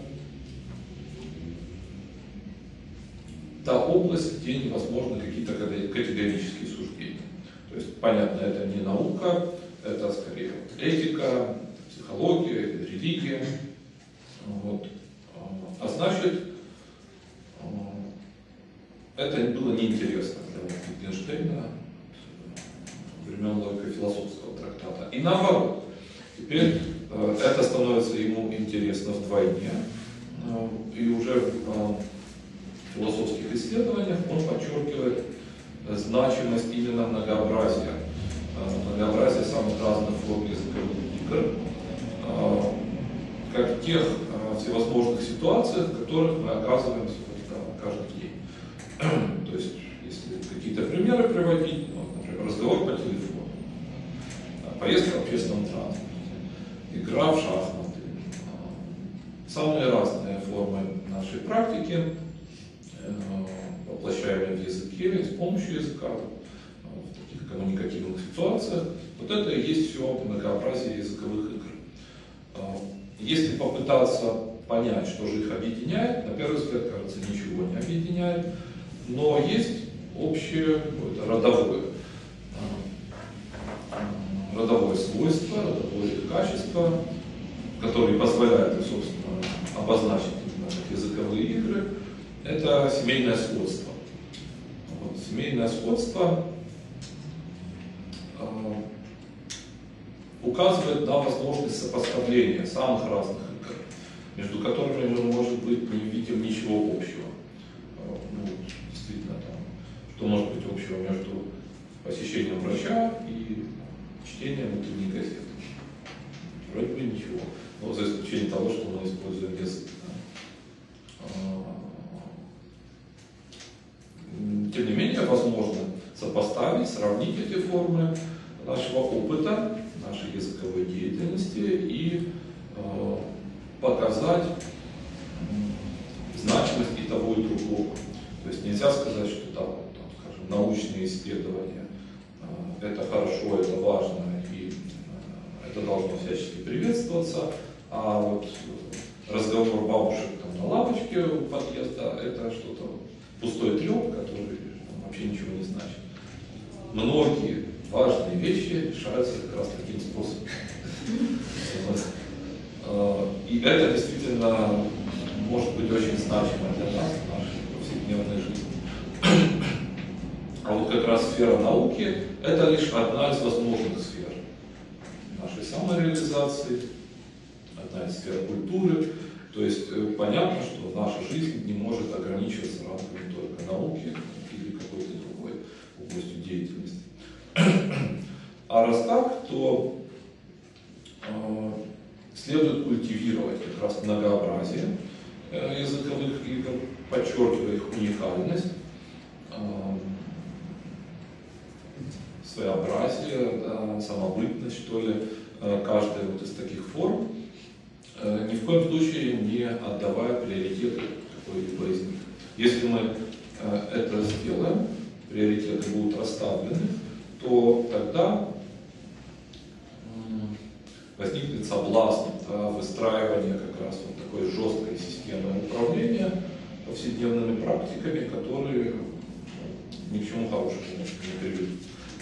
та область, где невозможны какие-то категорические суждения. То есть, понятно, это не наука, это скорее этика, психология, религия. Вот. А значит, это было неинтересно для Wittgensteina времен логико-философского трактата. И наоборот, теперь это становится ему интересно вдвойне. И уже в философских исследованиях он подчеркивает значимость именно многообразия самых разных форм языковых игр, как тех всевозможных ситуациях, в которых мы оказываемся каждый день. То то есть если какие-то примеры приводить, ну, например, разговор по телефону, поездка в общественном транспорте, игра в шахматы, самые разные формы нашей практики, воплощаемые в языке, с помощью языка, в таких коммуникативных ситуациях. Вот это и есть все многообразие языковых игр. Если попытаться понять, что же их объединяет, на первый взгляд, кажется, ничего не объединяет, но есть общее родовое свойство, родовое качество, которое позволяет, собственно, обозначить языковые игры, это семейное сходство. Вот, семейное сходство указывает на возможность сопоставления самых разных игр, между которыми мы, может быть, не видим ничего общего. Ну, действительно, там, что может быть общего между посещением врача и чтением утренней газеты? Вроде бы ничего, но за исключением того, что мы используем язык. Тем не менее, возможно сопоставить, сравнить эти формы нашего опыта, нашей языковой деятельности и показать значимость и того, и другого. То есть нельзя сказать, что там, скажем, научные исследования это хорошо, это важно и это должно всячески приветствоваться, а вот разговор бабушек там, на лавочке у подъезда это что-то пустой треп, который вообще ничего не значит. Многие важные вещи решаются как раз таким способом. И это действительно может быть очень значимо для нас в нашей повседневной жизни. А вот как раз сфера науки – это лишь одна из возможных сфер нашей самореализации, одна из сфер культуры. То есть понятно, что наша жизнь не может ограничиваться рамками только науки или какой-то другой областью деятельности. А раз так, то следует культивировать как раз многообразие языковых игр, подчеркивая их уникальность, своеобразие, да, самобытность, что ли, каждой вот из таких форм, ни в коем случае не отдавая приоритеты какой-либо из них. Если мы это сделаем, приоритеты будут расставлены, то тогда возникнет соблазн выстраивания как раз вот такой жесткой системы управления повседневными практиками, которые ни к чему хорошему не приведут.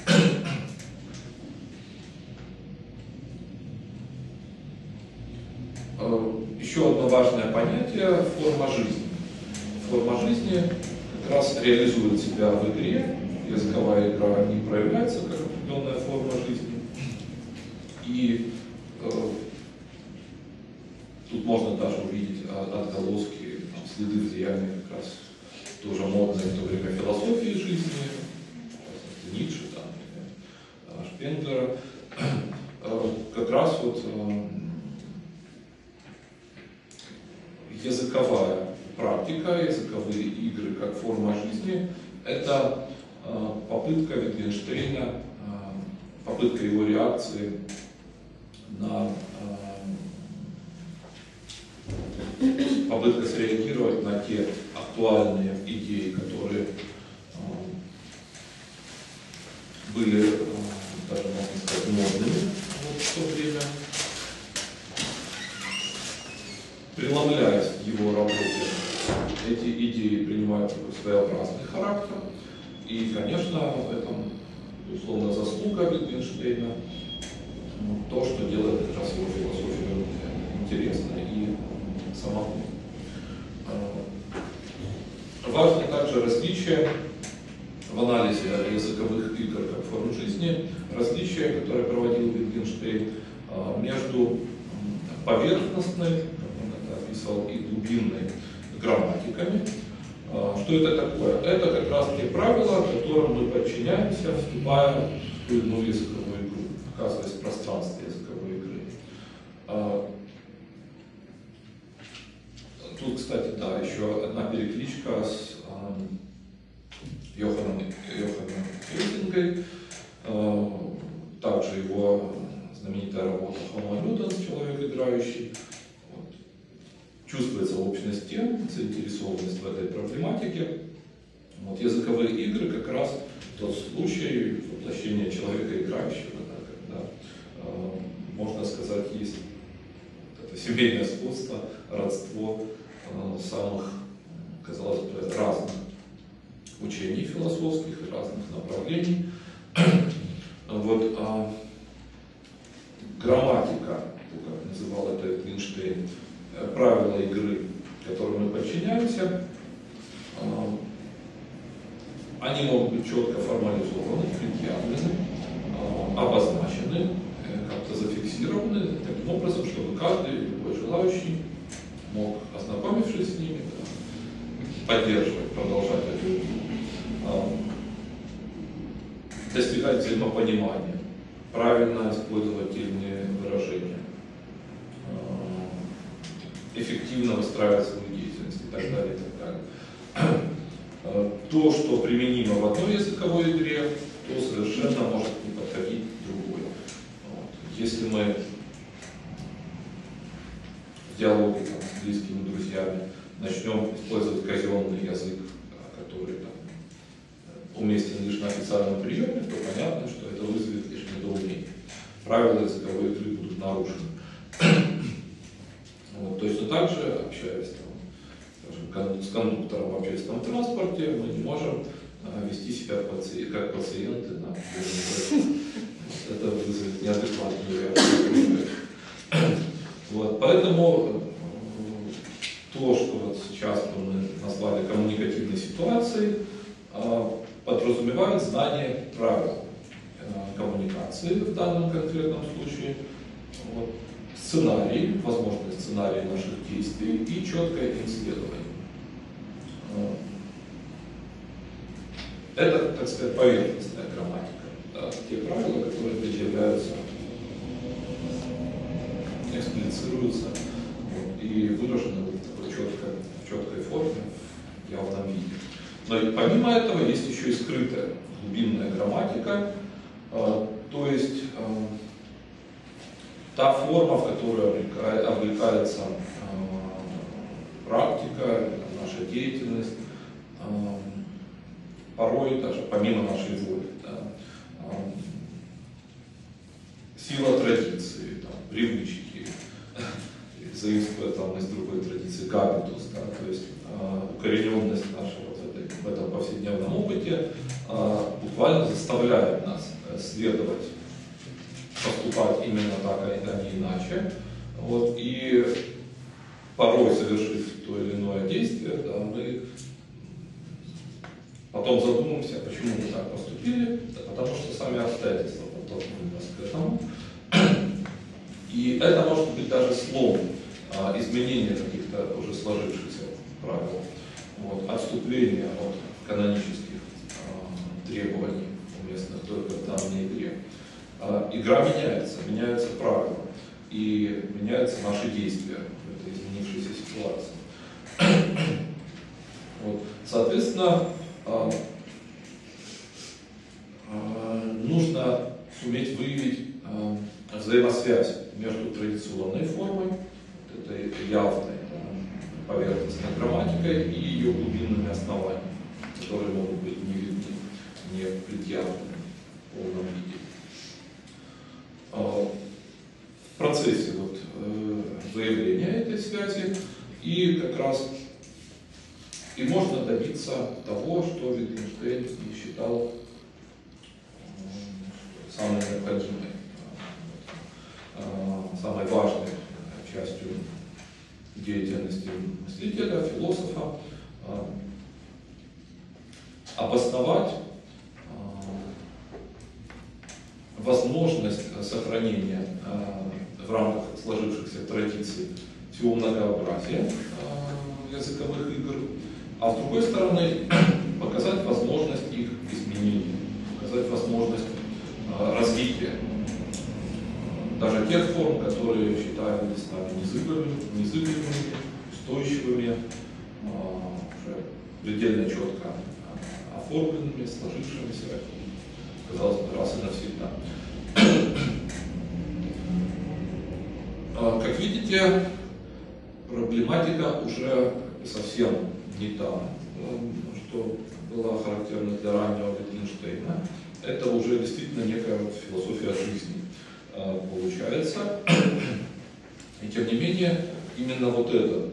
Еще одно важное понятие – форма жизни. Форма жизни как раз реализует себя в игре, языковая игра не проявляется как определенная форма жизни. И тут можно даже увидеть отголоски, следы влияния как раз тоже модной в то время философии жизни, Ницше, там, Шпенглера. Как раз вот языковая практика, языковые игры как форма жизни – это попытка Wittgensteina, попытка его реакции на попытка среагировать на те актуальные идеи, которые были, даже можно сказать, модными в то время, преломляясь в его работе, эти идеи принимают такой своеобразный характер. И, конечно, в этом, безусловно, заслуга Wittgensteina, то, что делает как раз его философию интересной и самобытной. Важно также различие в анализе языковых игр как форм жизни, различие, которое проводил Wittgenstein между поверхностной, как он это описал, и глубинной грамматиками. Что это такое? Это как раз те правила, которым мы подчиняемся, вступая в ту или иную языковую игру, оказываясь в пространстве языковой игры. Тут, кстати, да, еще одна перекличка с Йоханом Эйзингой, также его знаменитая работа Homo Ludens, человек играющий. Вот. Чувствуется общность тем, заинтересованность в этой проблематике. Вот. Языковые игры как раз тот случай воплощения человека играющего, да, когда, можно сказать, есть это семейное сходство, родство самых, казалось бы, разных учений философских и разных направлений. Вот, грамматика, как называл это Wittgenstein, правила игры, которым мы подчиняемся, они могут быть четко формализованы, предъявлены, обозначены, как-то зафиксированы таким образом, чтобы каждый, любой желающий мог, ознакомившись с ними, поддерживать, продолжать эту игру, достигать взаимопонимания, правильно использовать тельные выражения, эффективно выстраивать свою деятельность и так далее, и так далее. То, что применимо в одной языковой игре, то совершенно может не подходить другой. Вот. Если мы в диалоге с близкими друзьями начнем использовать казенный язык, который уместен лишь на официальном приеме, то понятно, что это вызовет лишь недоумение. Правила языковой игры будут нарушены. Вот, точно так же, общаясь с кондуктором в общественном транспорте, мы не можем вести себя как пациенты на приеме. Это вызовет неадекватную реакцию. Вот, поэтому то, что вот сейчас мы назвали коммуникативной ситуацией, подразумевает знание правил коммуникации в данном конкретном случае, вот, сценарий, возможный сценарий наших действий и четкое им следование. Это, так сказать, поверхностная грамматика. Да, те правила, которые предъявляются, эксплицируются и выражены в такой четкой форме, в явном виде. Но и помимо этого есть еще и скрытая глубинная грамматика, то есть та форма, в которую облекается практика, наша деятельность, порой даже помимо нашей воли. Да, сила традиции, там, привычки, заимствуя там из другой традиции габитус, да, то есть укорененность наша в этом повседневном опыте буквально заставляет нас следовать, поступать именно так, а не иначе. Вот, и порой, совершив то или иное действие, да, мы потом задумаемся, почему мы так поступили, да, потому что сами обстоятельства подтолкнули нас к этому. И это может быть даже слом, изменение каких-то уже сложившихся правил, вот, отступление от канонических требований, уместных только в данной игре. Игра меняются правила, и меняются наши действия в этой изменившейся ситуации. Вот. Соответственно, нужно суметь выявить взаимосвязь между традиционной формой, этой явной поверхностной грамматикой, и ее глубинными основаниями, которые могут быть не видны, не предъявлены в полном виде. В процессе вот, выявления этой связи и как раз и можно добиться того, что Wittgenstein и считал самой необходимой, самой важной частью деятельности мыслителя, философа, обосновать возможность сохранения в рамках сложившихся традиций всего многообразия языковых игр, а с другой стороны показать возможность их изменения, показать возможность развития даже тех форм, которые считаем с нами незыблемыми, устойчивыми, уже предельно четко оформленными, сложившимися, казалось бы, раз и навсегда. Как видите, проблематика уже совсем не та, что была характерна для раннего Wittgensteina. Это уже действительно некая философия жизни получается. И тем не менее, именно вот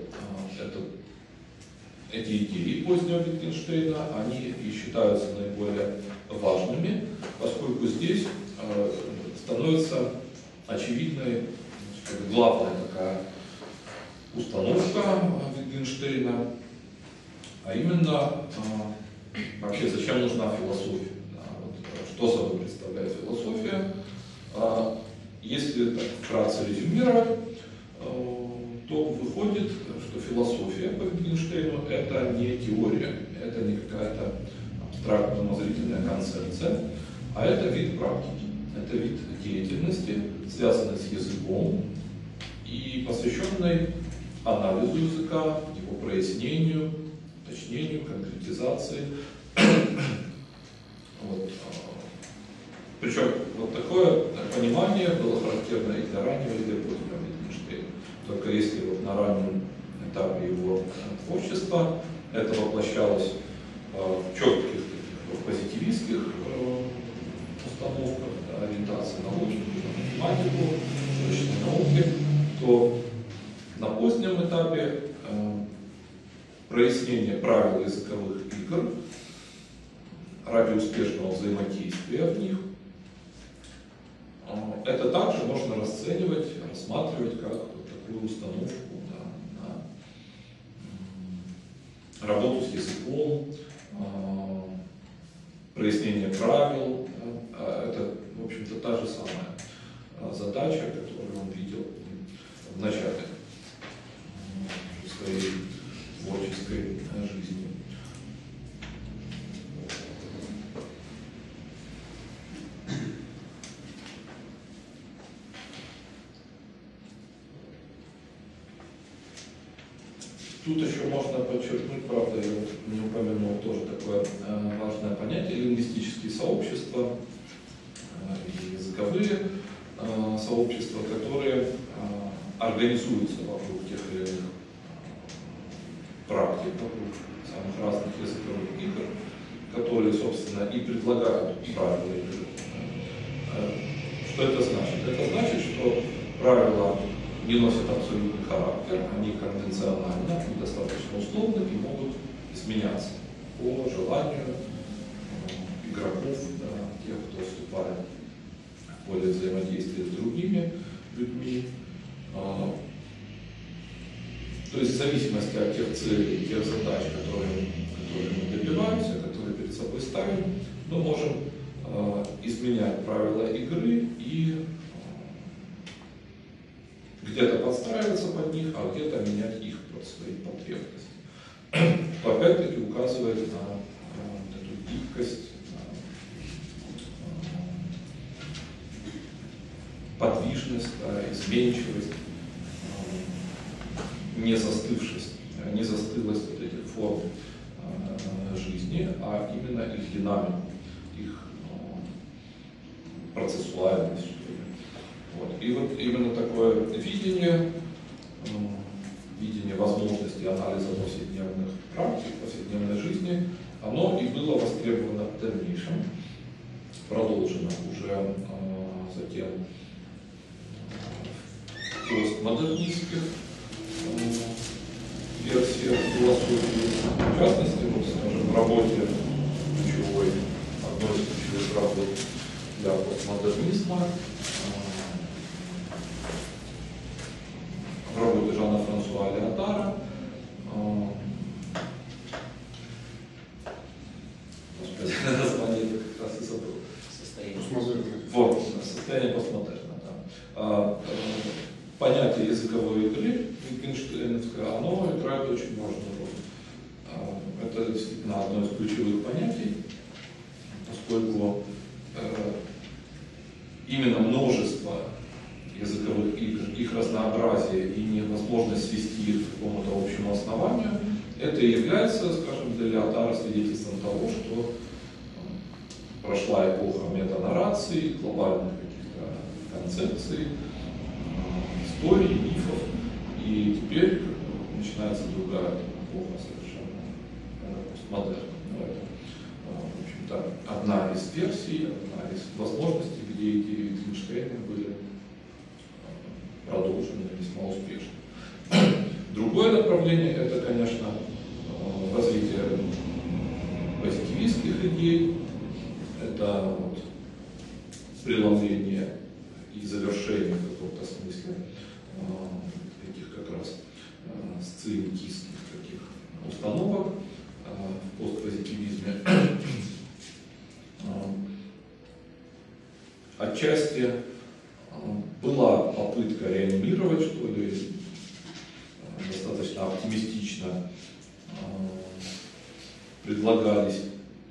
эти идеи позднего Wittgensteina, они и считаются наиболее важными, поскольку здесь становится очевидной главная такая установка Wittgensteina, а именно вообще зачем нужна философия, да, вот, что собой представляет философия. Если так вкратце резюмировать, то выходит, что философия по Wittgensteinu это не теория, это не какая-то абстрактная умозрительная концепция, а это вид практики, это вид деятельности, связанный с языком и посвященный анализу языка, его прояснению, уточнению, конкретизации. Вот. Причем вот такое понимание было характерно и для раннего, и для позднего Wittgensteina. Только если вот на раннем этапе его творчества это воплощалось в четких в позитивистских установках, да, ориентации на логику, на математику, точные науки, то на позднем этапе прояснение правил языковых игр ради успешного взаимодействия в них, это также можно расценивать, рассматривать как вот такую установку, да, на работу с языком, прояснение правил. Это, в общем-то, та же самая задача, которую он видел в начале своей творческой жизни. Тут еще можно подчеркнуть, правда, я не упомянул тоже такое важное понятие, лингвистические сообщества и языковые сообщества, которые организуются вокруг тех или иных практик, вокруг самых разных языковых игр, которые, собственно, и предлагают правила игры. Что это значит? Это значит, что правила не носят абсолютный характер, они конвенциональны, они достаточно условны и могут изменяться по желанию игроков, да, тех, кто вступает в поле взаимодействия с другими людьми. То есть в зависимости от тех целей, тех задач, которые мы добиваемся, которые перед собой ставим, мы можем изменять правила игры и где-то подстраиваться под них, а где-то менять их под свои потребности. Что опять-таки указывает на эту гибкость, на подвижность, изменчивость, не застывшесть, не застылость вот этих форм жизни, а именно их динамику, их процессуальность. Вот. И вот именно такое видение возможности анализа повседневных практик, повседневной жизни, оно и было востребовано в дальнейшем, продолжено уже затем в постмодернистских версиях философии, в частности, вот, скажем, в работе ключевой, одной из ключевых работ для постмодернизма, в работе Жана-Франсуа Леотара, название как раз и забыл. Вот, состояние постмодерна. Да. Понятие языковой игры Wittgensteinовское, оно играет очень важную роль. Это действительно одно из ключевых понятий, поскольку именно множество языковых игр, их разнообразие и невозможность свести их к какому-то общему основанию Это и является, скажем, для Леотара свидетельством того, что прошла эпоха метанаррации, глобальных каких-то концепций, историй, мифов, и теперь начинается другая эпоха совершенно постмодерна. В общем-то, одна из версий, одна из возможностей, где идеи Витгенштейна были продолжены весьма успешно. Другое направление — это, конечно, развитие позитивистских идей, это вот преломление и завершение в каком-то смысле таких как раз сциентистских таких установок в постпозитивизме. Отчасти была попытка реанимировать, что ли, достаточно оптимистично предлагались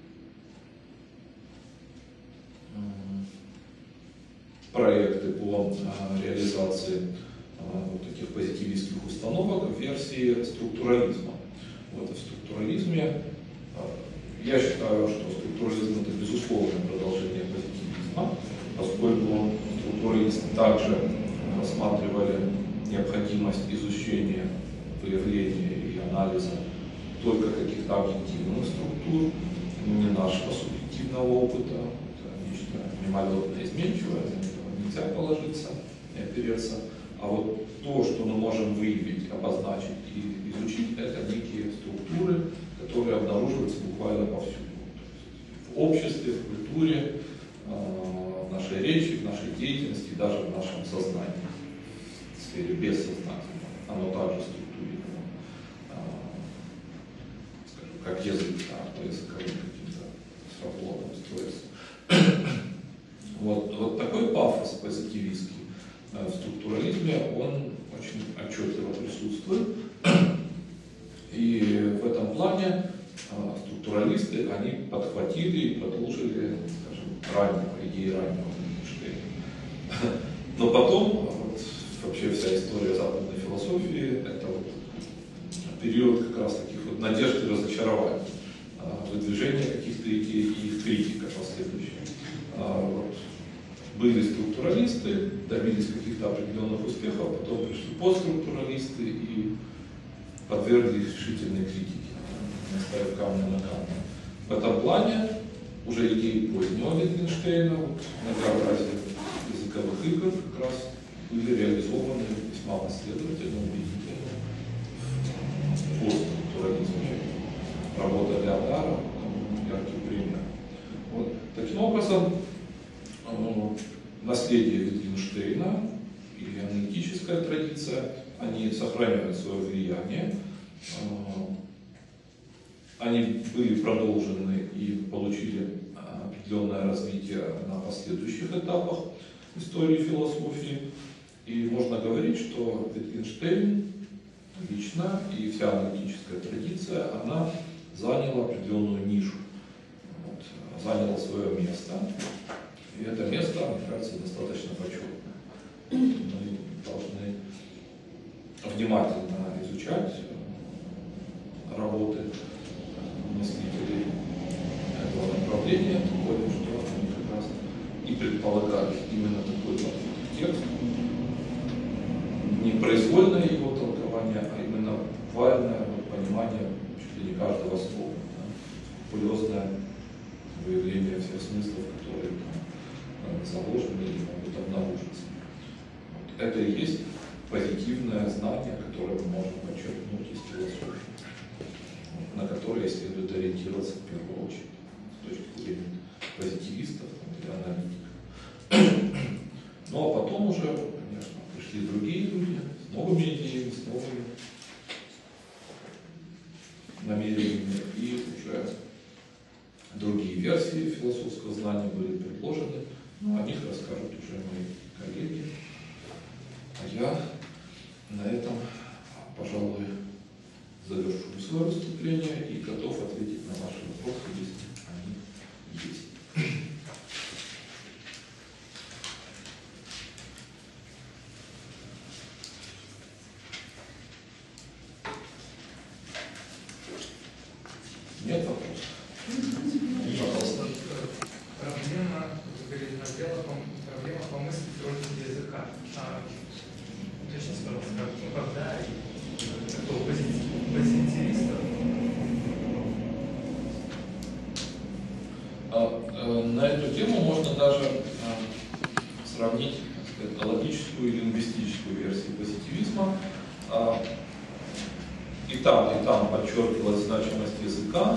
проекты по реализации вот таких позитивистских установок в версии структурализма. Вот в структурализме я считаю, что структурализм — это безусловное продолжение позитивизма, поскольку структуралисты также рассматривали необходимость изучения, выявления и анализа только каких-то объективных структур, не нашего субъективного опыта. Это нечто мимолетное, изменчивое, на этого нельзя положиться и опереться. А вот то, что мы можем выявить, обозначить и изучить, это некие структуры, которые обнаруживаются буквально повсюду. В обществе, в культуре, в нашей речи, в нашей деятельности, даже в нашем сознании, в сфере бессознательного. Оно также структурировано, скажем, как язык, по языковым каким-то свободным строится. Вот такой пафос позитивистский в структурализме, он очень отчетливо присутствует. И в этом плане структуралисты, они подхватили и продолжили, скажем, идеи раннего Витгенштейна. Но потом, вот, вообще вся история западной философии — это вот период как раз таких вот надежд и разочарований, выдвижения каких-то идей и их критика последующая. Вот. Были структуралисты, добились каких-то определенных успехов, потом пришли постструктуралисты и подверглись решительной критике, не ставив камня на камне. В этом плане уже идеи позднего Витгенштейна, вот, многообразие языковых игр как раз были реализованы весьма последовательно, убедительно в постструктурализме. Работа Леотара — яркий пример. Вот. Таким образом, наследие Витгенштейна или аналитическая традиция, они сохраняют свое влияние, они были продолжены и получили определенное развитие на последующих этапах истории философии. И можно говорить, что Витгенштейн лично и вся аналитическая традиция, она заняла определенную нишу, вот, заняла свое место. И это место, мне кажется, достаточно почетное. Мы должны внимательно изучать работы мыслителей этого направления, тем более, что они как раз и предполагали именно такой подход к тексту. Не произвольное его толкование, а именно буквальное понимание чуть ли не каждого слова, скрупулезное выявление всех смыслов, которые заложены или могут обнаружиться. Вот. Это и есть позитивное знание, которое мы можем подчеркнуть из философии, на которое следует ориентироваться в первую очередь с точки зрения позитивистов или аналитиков. Ну а потом уже, конечно, пришли другие люди с новыми идеями, с новыми намерениями, и уже другие версии философского знания были предложены. Но о них расскажут уже мои коллеги. А я на этом, пожалуй, завершу свое выступление и готов ответить на ваши вопросы, если они есть. там подчеркивалась значимость языка,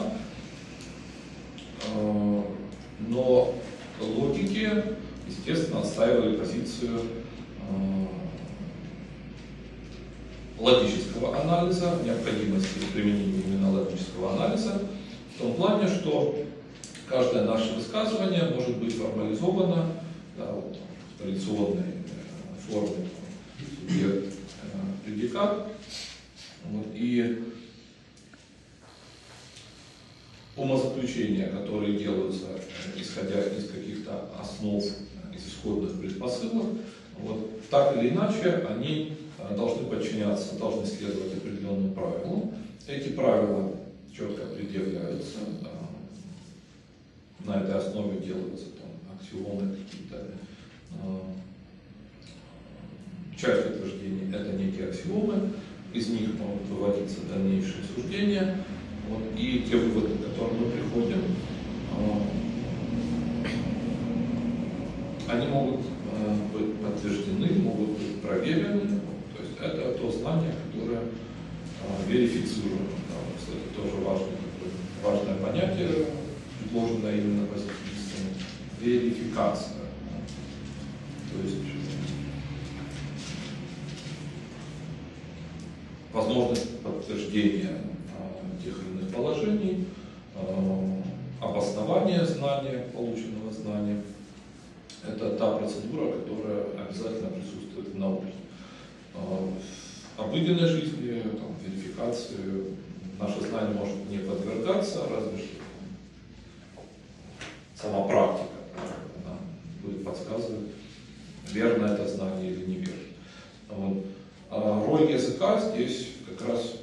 но логики, естественно, отстаивали позицию логического анализа, необходимости применения именно логического анализа, в том плане, что каждое наше высказывание может быть формализовано, да, вот, в традиционной форме субъект, предикат. Вот, и умозаключения, которые делаются, исходя из каких-то основ, из исходных предпосылок, вот, так или иначе, они должны подчиняться, должны следовать определенным правилам. Эти правила четко определяются, на этой основе делаются там аксиомы какие-то. Часть утверждений — это некие аксиомы, из них могут выводиться дальнейшие суждения, вот, и те выводы, к которым мы приходим, они могут быть подтверждены, могут быть проверены. То есть это то знание, которое верифицируемо. Да, кстати, тоже важное понятие, предложенное именно позитивистами — верификация. То есть возможность подтверждения тех или иных положений, обоснование знания, полученного знания. Это та процедура, которая обязательно присутствует в науке. В обыденной жизни, там, верификации, наше знание может не подвергаться, разве что сама практика нам будет подсказывать, верно это знание или неверно. Вот. Роль языка здесь как раз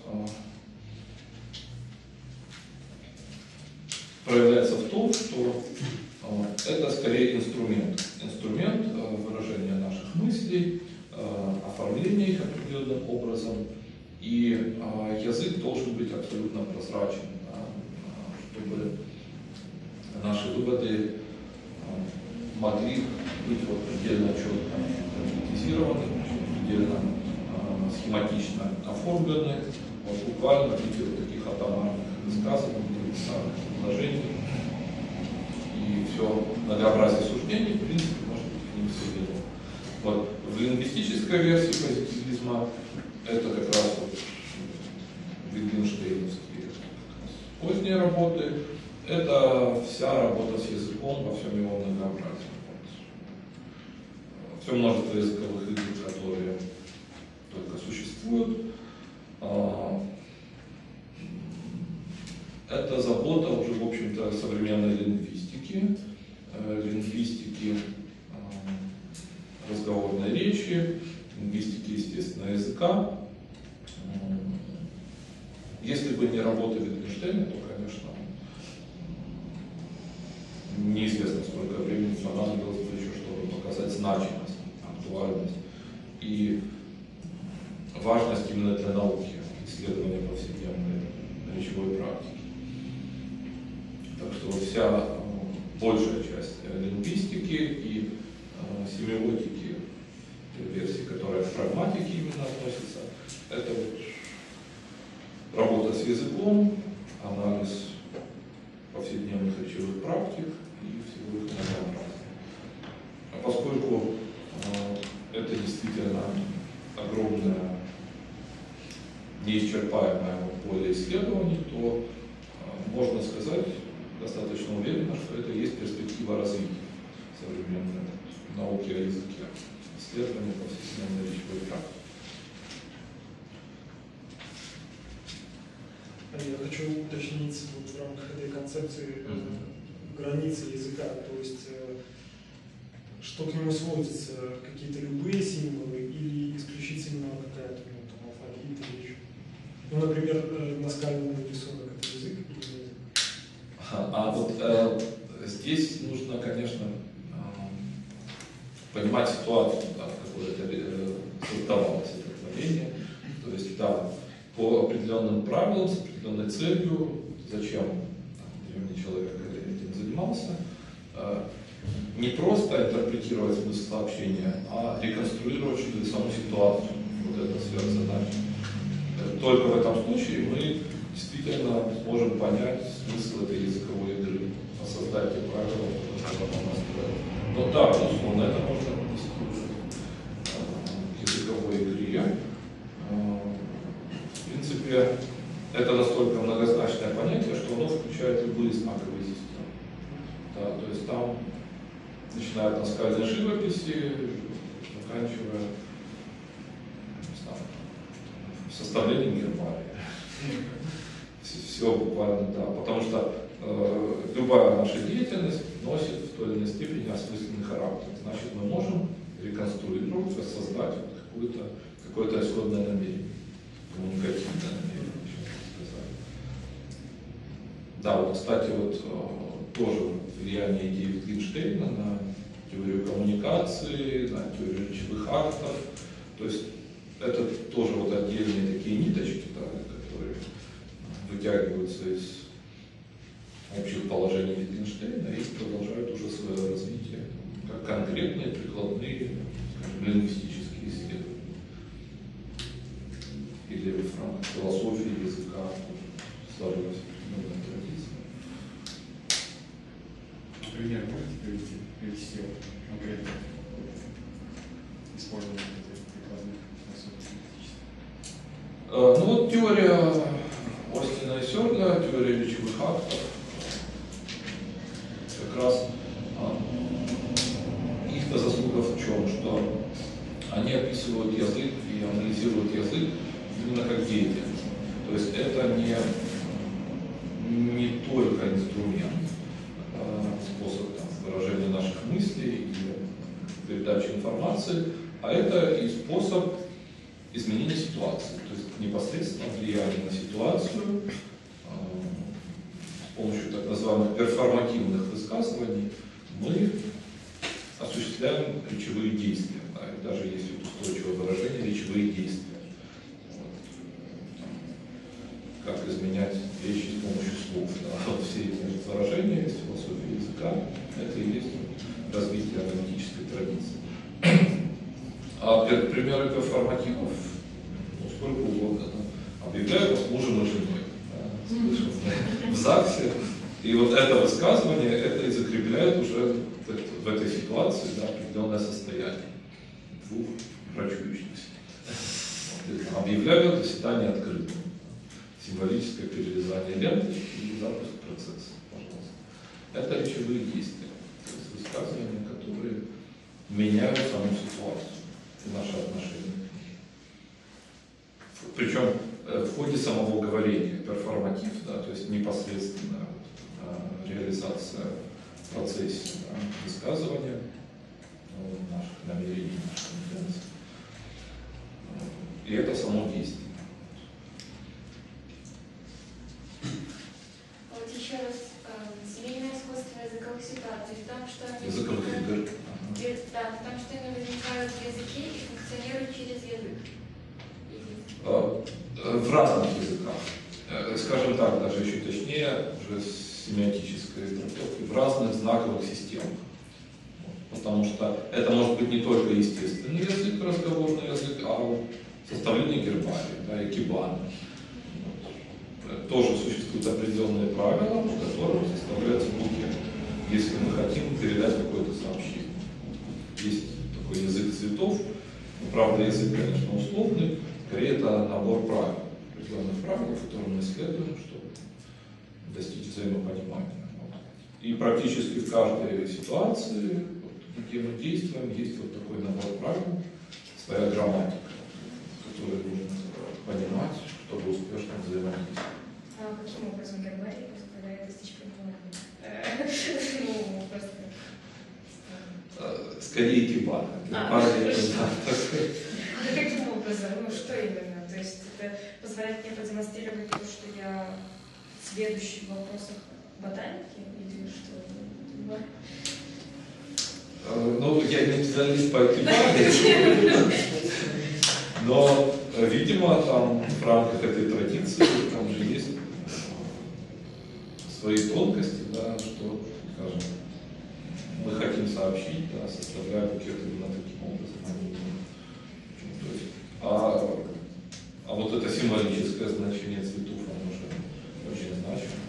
проявляется в том, что это скорее инструмент выражения наших мыслей, оформления их определенным образом, и язык должен быть абсолютно прозрачен, чтобы наши выводы могли быть вот предельно четко конкретизированы, предельно схематично оформлены, вот, буквально в виде вот таких атомарных высказываний, предложений. И все многообразие суждений, в принципе, может быть к ним сведено. Вот. В лингвистической версии позитивизма это как раз вот витгенштейновские поздние работы. Это вся работа с языком во всем его многообразии. Вот. Все множество языковых игр, которые только существуют. Это забота уже, в общем-то, современной лингвистики, разговорной речи, лингвистики естественного языка. Если бы не работа Витгенштейна, то, конечно, неизвестно, сколько времени понадобилось бы еще, чтобы показать значимость, актуальность и важность именно для науки, исследования повседневной речевой практики. Так что вся большая часть лингвистики и семиотики, версии, которая к прагматике именно относится, это вот работа с языком, анализ повседневных речевых практик и всего их многообразия. А поскольку это действительно огромное, неисчерпаемое поле исследований, то можно сказать достаточно уверенно, что это и есть перспектива развития современной науки о языке, исследования повседневной речевой практики. Я хочу уточнить вот в рамках этой концепции границы языка, то есть что к нему сводится, какие-то любые символы или исключительно какая-то там, алфавит или еще. Ну, например, наскальный рисунок — это язык или не язык? Вот здесь нужно, конечно, понимать ситуацию, да, в какой это создавалось это творение. То есть, да, по определенным правилам, с определенной целью, зачем древний человек этим занимался, не просто интерпретировать смысл сообщения, а реконструировать саму ситуацию. Вот это сверхзадача. только в этом случае мы действительно сможем понять смысл этой языковой игры, создать те правила, которые потом настроить. Но да, безусловно, это можно отнести к языковой игре. В принципе, это настолько многозначное понятие, что оно включает любые знаковые системы. Да, то есть там, начиная от наскальной живописи, заканчивая составлением гербария. Все буквально, да. Потому что любая наша деятельность носит в той или иной степени осмысленный характер. Значит, мы можем реконструировать, воссоздать какое-то исходное намерение, коммуникативное намерение, еще сказать. Да, вот, кстати, вот тоже влияние идеи Wittgensteina на теорию коммуникации, на теорию речевых актов. То есть это тоже вот отдельные такие ниточки, да, которые вытягиваются из общих положений Wittgensteina и продолжают уже свое развитие как конкретные, прикладные, скажем, лингвистические исследования. Или в рамках философии языка сложилась определенная традиция. Например, можете привести конкретно использование этих прикладных особенностей? Ну вот теория Остина и Сёрля, теория речевых актов, как раз их заслуга в чем? Что они описывают язык и анализируют язык именно как деятельность. То есть это не только инструмент, способ выражения наших мыслей и передачи информации, а это и способ изменения ситуации, то есть непосредственно влияние на ситуацию с помощью так называемых перформативных высказываний мы осуществляем речевые действия, да, и даже есть устойчивое выражение речевые действия. Как изменять вещи с помощью слов. Да. Вот все эти выражения из философии языка, это и есть развитие аналитической традиции. А примеры перформативов, ну, сколько угодно, да, объявляют вас мужем и женой. Да, слышал, в ЗАГСе. И вот это высказывание, это и закрепляет уже в этой ситуации, да, определенное состояние двух брачующихся. Вот, объявляют это свидание открытым. Символическое перерезание ленты и запуск процесса, пожалуйста. Это речевые действия, то есть высказывания, которые меняют саму ситуацию и наши отношения. Причем в ходе самого говорения, перформатив, да, то есть непосредственно реализация в процессе, да, высказывания наших намерений, наших интенций. И это само действие. Вот еще раз, змеиное сходство языковых ситуаций в том, что они Языковых игр. да, в том, что они возникают в языке и функционируют через язык. В разных языках. Скажем так, даже еще точнее, уже с семиотической трактовкой, в разных знаковых системах. Потому что это может быть не только естественный язык, разговорный язык, а составление гербария, да, экибаны. Тоже существуют определенные правила, по которым составляется букет, если мы хотим передать какое-то сообщение. Есть такой язык цветов, но, правда, язык, конечно, условный, скорее это набор правил, определенных правил, которые мы исследуем, чтобы достичь взаимопонимания. И практически в каждой ситуации, где мы действуем, есть вот такой набор правил, своя грамматика, которую нужно понимать, чтобы успешно взаимодействовать. А каким образом гербарий позволяет достичь понимания? Ну, просто... Скорее экибана. Каким образом? Ну, что именно? То есть это позволяет мне продемонстрировать то, что я сведущий в вопросах ботаники или что? Ну, я не специалист по экибане, но, видимо, там в рамках этой традиции там же есть свои тонкости, да, что, скажем, мы хотим сообщить, да, составляя букет именно таким образом. То есть, а вот это символическое значение цветов, оно уже очень значимо.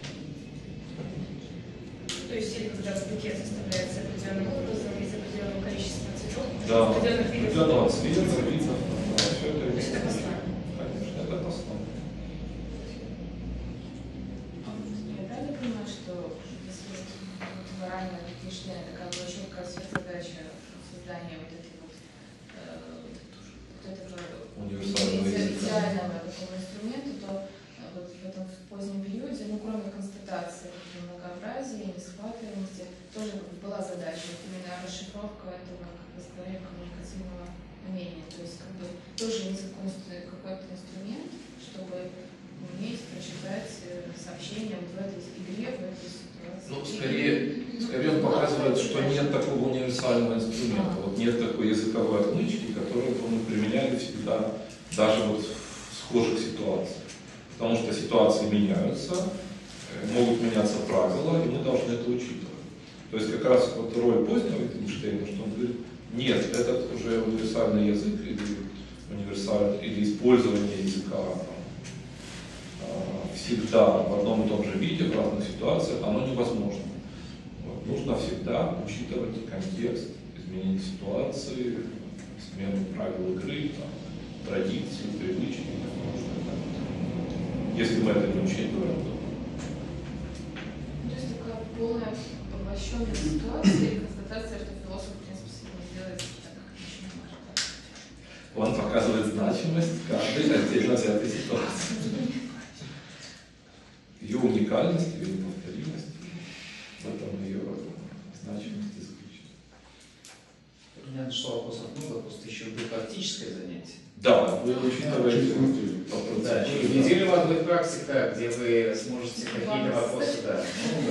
То есть, или когда букет составляется определенным образом, из определенного количества цветов, Да, определенных видов. определенного цвета, видов, да, все это. То есть это послание. Конечно, это послание. Я правильно понимаю, что если вот в ранее Wittgenstein такая была четкая задача создания вот этой вот этого Универсального языка. идеального такого инструмента, то вот в этом позднем периоде, ну кроме констатации многообразия, несхватываемости, тоже была задача вот именно расшифровка этого как бы скорее коммуникативного умения. То есть как бы тоже язык какой-то инструмент, чтобы уметь прочитать сообщения вот в этой игре, в этой ситуации. Ну, скорее он показывает, что нет такого универсального инструмента, вот нет такой языковой отмычки, которую бы мы применяли всегда, даже вот в схожих ситуациях. Потому что ситуации меняются, могут меняться правила, и мы должны это учитывать. То есть как раз вот роль позднего Wittgensteina, что он говорит, нет, этот уже универсальный язык или использование языка всегда в одном и том же виде, в разных ситуациях, оно невозможно. Вот. Нужно всегда учитывать контекст, изменение ситуации, смену правил игры, традиции, привычки. Если мы это не учитываем, то... То есть такая полная поглощенная ситуация и констатация, что философ, в принципе, не делает так, ничего не может. Он показывает значимость каждой отдельно взятой ситуации. Ее уникальность, ее неповторимость, в этом ее значимость исключительно. Понятно, что вопросов много, просто еще будет практическое занятие. Да, вы учитываете Да, через неделю у вас будет практика, где вы сможете какие-то вопросы, да.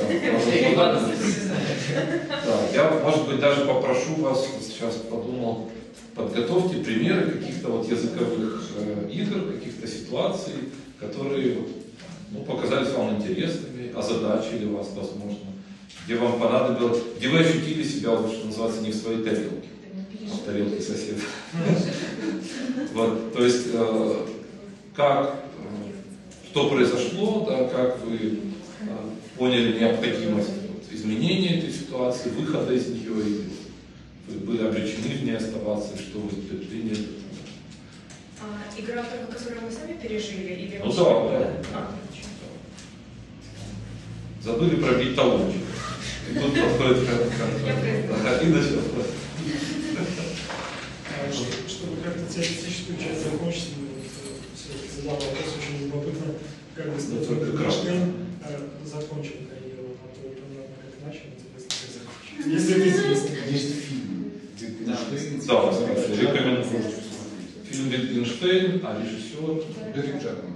Да, я, может быть, даже попрошу вас, сейчас подумал, подготовьте примеры каких-то вот языковых игр, каких-то ситуаций, которые показались вам интересными, озадачили вас, возможно, где вам понадобилось, где вы ощутили себя, вот, что называется, не в своей тарелке, а в тарелке соседа. Вот, то есть, что произошло, да, как вы поняли необходимость изменения этой ситуации, выхода из нее, или вы были обречены в ней оставаться, что вы предприняли. Игра, только которую мы сами пережили? Или Ну да. Забыли пробить талончик. И тут подходит и начал. Чтобы как-то теоретическую часть закончить, все-таки задал вопрос очень любопытно, как бы Wittgenstein закончил карьеру, а то понятно, как начал, интересно, как закончил. Если это известно. Есть фильм Wittgenstein. Да, рекомендую. Фильм Wittgenstein, а режиссер Дерек Джекман.